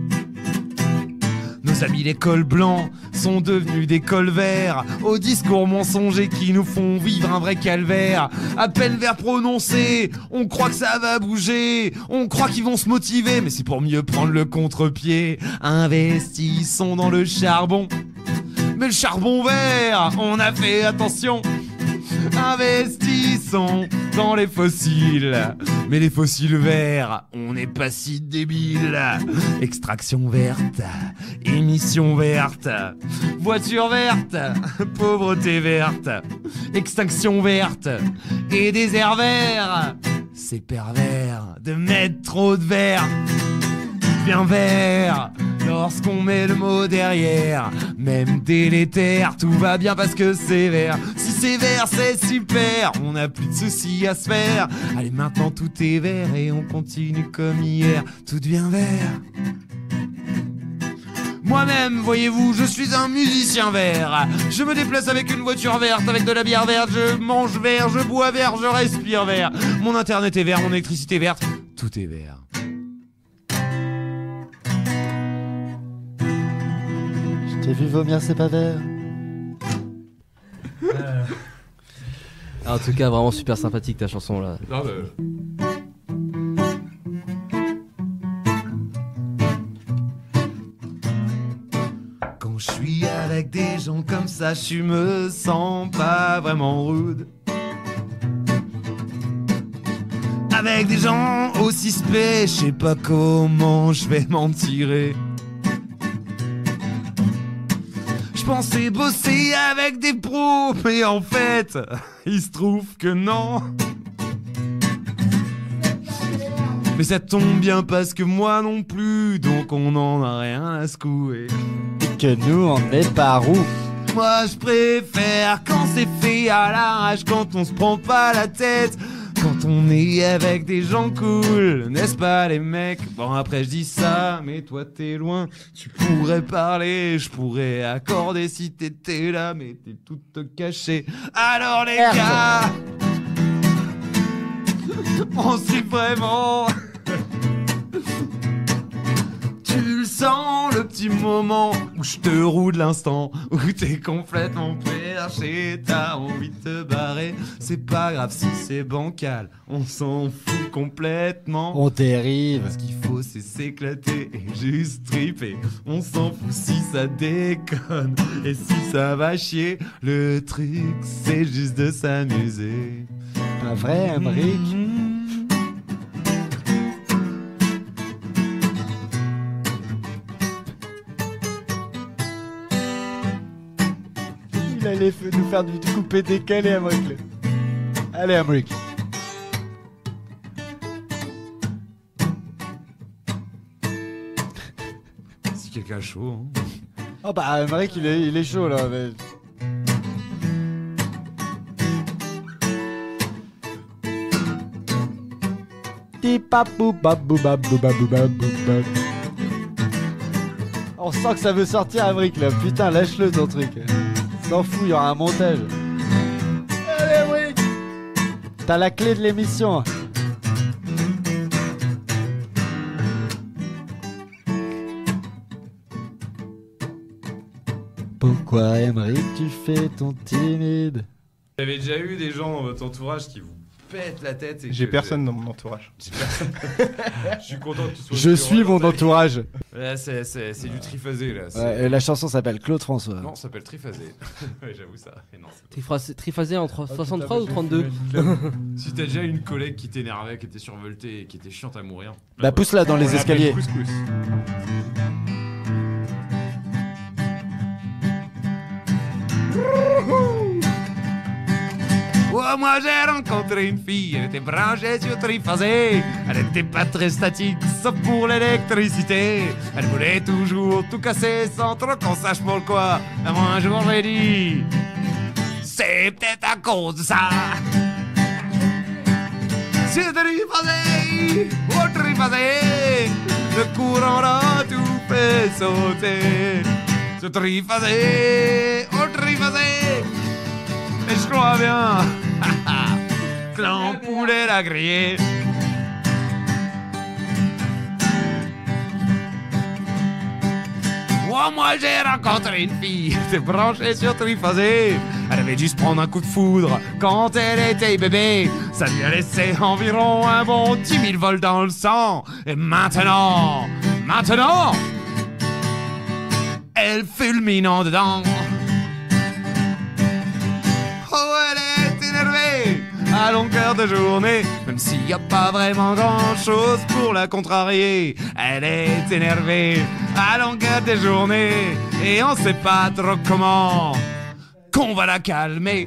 Nos amis les cols blancs sont devenus des cols verts, aux discours mensongers qui nous font vivre un vrai calvaire. À peine vert prononcé, on croit que ça va bouger, on croit qu'ils vont se motiver, mais c'est pour mieux prendre le contre-pied. Investissons dans le charbon, mais le charbon vert, on a fait attention. Investissons dans les fossiles, mais les fossiles verts, on n'est pas si débiles. Extraction verte, émission verte, voiture verte, pauvreté verte, extinction verte et désert vert. C'est pervers de mettre trop de vert. Bien vert lorsqu'on met le mot derrière. Même délétère, tout va bien parce que c'est vert. Si c'est vert, c'est super, on n'a plus de soucis à se faire. Allez, maintenant tout est vert et on continue comme hier. Tout devient vert. Moi-même, voyez-vous, je suis un musicien vert. Je me déplace avec une voiture verte, avec de la bière verte. Je mange vert, je bois vert, je respire vert. Mon internet est vert, mon électricité est verte. Tout est vert.
J'ai vu vomir, c'est pas vert.
Euh... En tout cas, vraiment super sympathique ta chanson là.
Non, bah... Quand je suis avec des gens comme ça, je me sens pas vraiment rude. Avec des gens aussi spé, je sais pas comment je vais m'en tirer. Je pensais bosser avec des pros, mais en fait, il se trouve que non. Mais ça tombe bien parce que moi non plus, donc on n'en a rien à secouer.
Et que nous, on n'est pas roux.
Moi je préfère quand c'est fait à l'arrache, quand on se prend pas la tête. Quand on est avec des gens cool, n'est-ce pas les mecs? Bon après je dis ça, mais toi t'es loin. Tu pourrais parler, je pourrais accorder si t'étais là, mais t'es toute cachée. Alors les
Merde.
gars, on suit vraiment. Tu le sens, le petit moment où je te roule l'instant, où t'es complètement perché, t'as envie de te barrer. C'est pas grave si c'est bancal, on s'en fout complètement.
On dérive.
Ce qu'il faut c'est s'éclater et juste triper. On s'en fout si ça déconne et si ça va chier. Le truc c'est juste de s'amuser.
Un vrai, un brick. Il allait nous faire du coupé décalé avec le... Allez, Amric.
Si quelqu'un est chaud. Hein.
Oh bah, Amric, il est, il est chaud là. Mais... On sent que ça veut sortir, Amric là. Putain, lâche-le ton truc. S'en fout, il y aura un montage. Allez, Amric. T'as la clé de l'émission. Pourquoi, Amric, tu fais ton timide?
Vous avez déjà eu des gens dans votre entourage qui vous pètent la tête et
J'ai
que-
personne dans mon entourage.
J'ai personne. Je suis content que tu sois.
Je
au
suis
bureau,
mon
dans ta vie.
entourage.
Là, c'est, c'est, c'est du triphasé là. C'est-
Ouais, et la chanson s'appelle Claude François.
Non, ça s'appelle triphasé. Ouais, j'avoue ça. Et non, c'est-
Triphasé, triphasé en trois-
Ah,
soixante-trois
putain,
ou
mais
trente-deux?
Si t'as déjà une collègue qui t'énervait, qui était survoltée et qui était chiante à mourir.
Bah, pousse-la dans
On
les
l'appelle
escaliers.
Couscous.
Oh, moi j'ai rencontré une fille, elle était branchée sur triphasé. Elle était pas très statique, sauf pour l'électricité. Elle voulait toujours tout casser sans trop qu'on sache pourquoi. Mais moi un jour j'ai dit, c'est peut-être à cause de ça. Sur triphasé, oh triphasé, le courant a tout fait sauter. Sur triphasé, oh triphasé. Et je crois bien que l'ampoule est la grillée. Oh, moi j'ai rencontré une fille, elle était branchée sur triphasé. Elle avait dû se prendre un coup de foudre quand elle était bébé. Ça lui a laissé environ un bon dix mille volts dans le sang. Et maintenant, maintenant, elle fulmine en dedans. Oh, elle est énervée à longueur de journée, même s'il n'y a pas vraiment grand chose pour la contrarier. Elle est énervée à longueur de journée, et on sait pas trop comment qu'on va la calmer.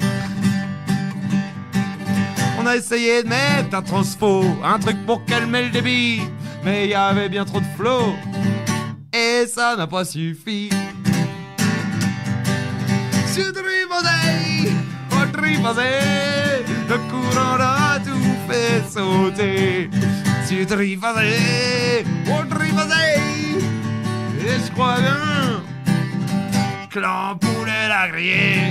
On a essayé de mettre un transfo, un truc pour calmer le débit, mais il y avait bien trop de flow, et ça n'a pas suffi. Sur triphasé, oh triphasé, le courant a tout fait sauter. Sur triphasé, oh triphasé, et je crois bien que l'ampoule est la grillée.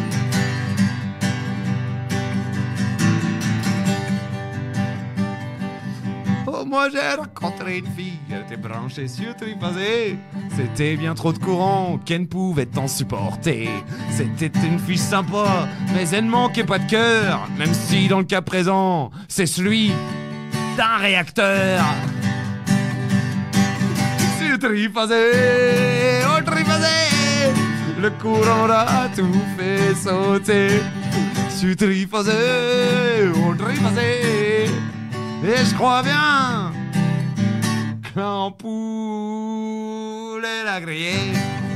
Oh, moi j'ai rencontré une fille, elle était branchée sur triphasé. C'était bien trop de courant qu'elle ne pouvait en supporter. C'était une fille sympa, mais elle ne manquait pas de cœur. Même si dans le cas présent, c'est celui d'un réacteur. Sur triphasé, oh triphasé, le courant a tout fait sauter. Sur triphasé, oh triphasé, et je crois bien que l'ampoule est la grillée.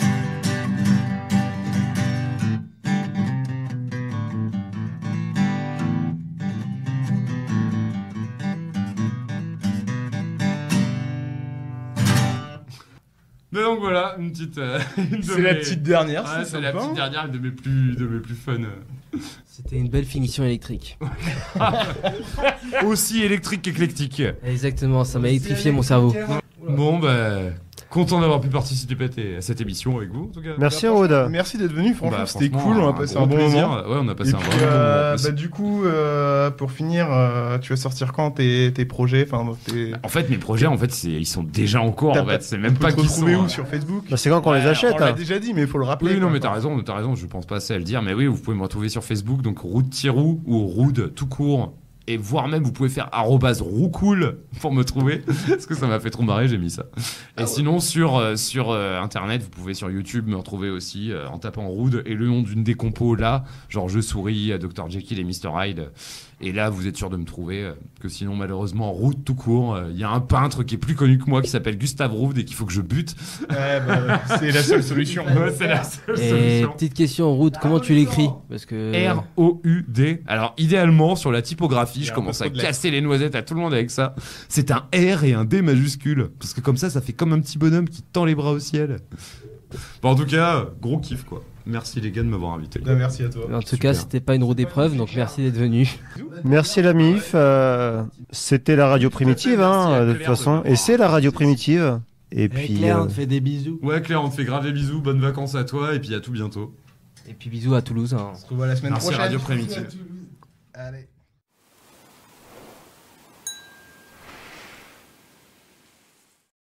Mais donc voilà, une petite. euh, une de
C'est la
mes-
petite dernière.
Ouais,
c'est
c'est la
sympa.
petite dernière, une de mes plus, de mes plus fun. euh.
C'était une belle finition électrique.
Aussi électrique qu'éclectique.
Exactement, ça m'a électrifié mon cerveau.
Bon, bah. Content d'avoir pu participer à cette émission avec vous, en tout cas.
Merci Roda.
Merci d'être venu, franchement,
Bah,
c'était
franchement,
cool, on a passé
gros
un bon
plaisir.
moment.
Ouais, on a passé
Et
un
puis,
vraiment bon
euh,
moment.
bah, du coup, euh, pour finir, euh, tu vas sortir quand tes, tes projets, enfin, tes...
En fait, mes projets, en fait, c'est- ils sont déjà en cours.
T'as
En
pas-
fait, c'est même
on peut
pas
te
qu'ils sont.
retrouver où
euh,
sur Facebook?
Bah, c'est quand qu'on les
Ouais,
achète.
On l'a
hein.
déjà dit, mais il faut le rappeler.
Oui, non,
quoi.
mais t'as raison, t'as raison, je pense pas assez à le dire. Mais oui, vous pouvez me retrouver sur Facebook, donc Roud-Tirou ou Roud tout court. Et voire même, vous pouvez faire arrobase roucool pour me trouver. Parce que ça m'a fait trop marrer, j'ai mis ça. Et sinon, sur, euh, sur euh, Internet, vous pouvez sur YouTube me retrouver aussi euh, en tapant Roud et le nom d'une des compos là. Genre Je souris, euh, docteur Jekyll et mister Hyde. Et là, vous êtes sûr de me trouver, euh, que sinon, malheureusement, route tout court, il euh, y a un peintre qui est plus connu que moi qui s'appelle Gustave Rouve et qu'il faut que je bute.
Ouais, bah, c'est la seule solution.
Ouais, c'est la seule
Et
solution.
petite question, Route, comment tu l'écris? Parce que.
R O U D. Alors, idéalement, sur la typographie,
Il y
je
a un
commence
peu
à
trop de lettres.
casser les noisettes à tout le monde avec ça. C'est un R et un D majuscule. Parce que comme ça, ça fait comme un petit bonhomme qui tend les bras au ciel. Bon, en tout cas, gros kiff, quoi. Merci les gars de m'avoir invité.
Bah, merci à toi.
En tout
Super.
cas, c'était pas une roue d'épreuve, donc merci d'être venu.
Merci la M I F. euh, C'était la radio primitive, hein,
Merci à
de toute
Claire de
façon.
m'avoir-
Et c'est la radio primitive. Et puis.
Claire,
euh,
on te fait des bisous.
Ouais, Claire, on te fait grave des bisous. Bonnes vacances à toi et puis à tout bientôt.
Et puis bisous à Toulouse. hein.
On se revoit la semaine
Merci
prochaine.
Radio Primitive.
Allez.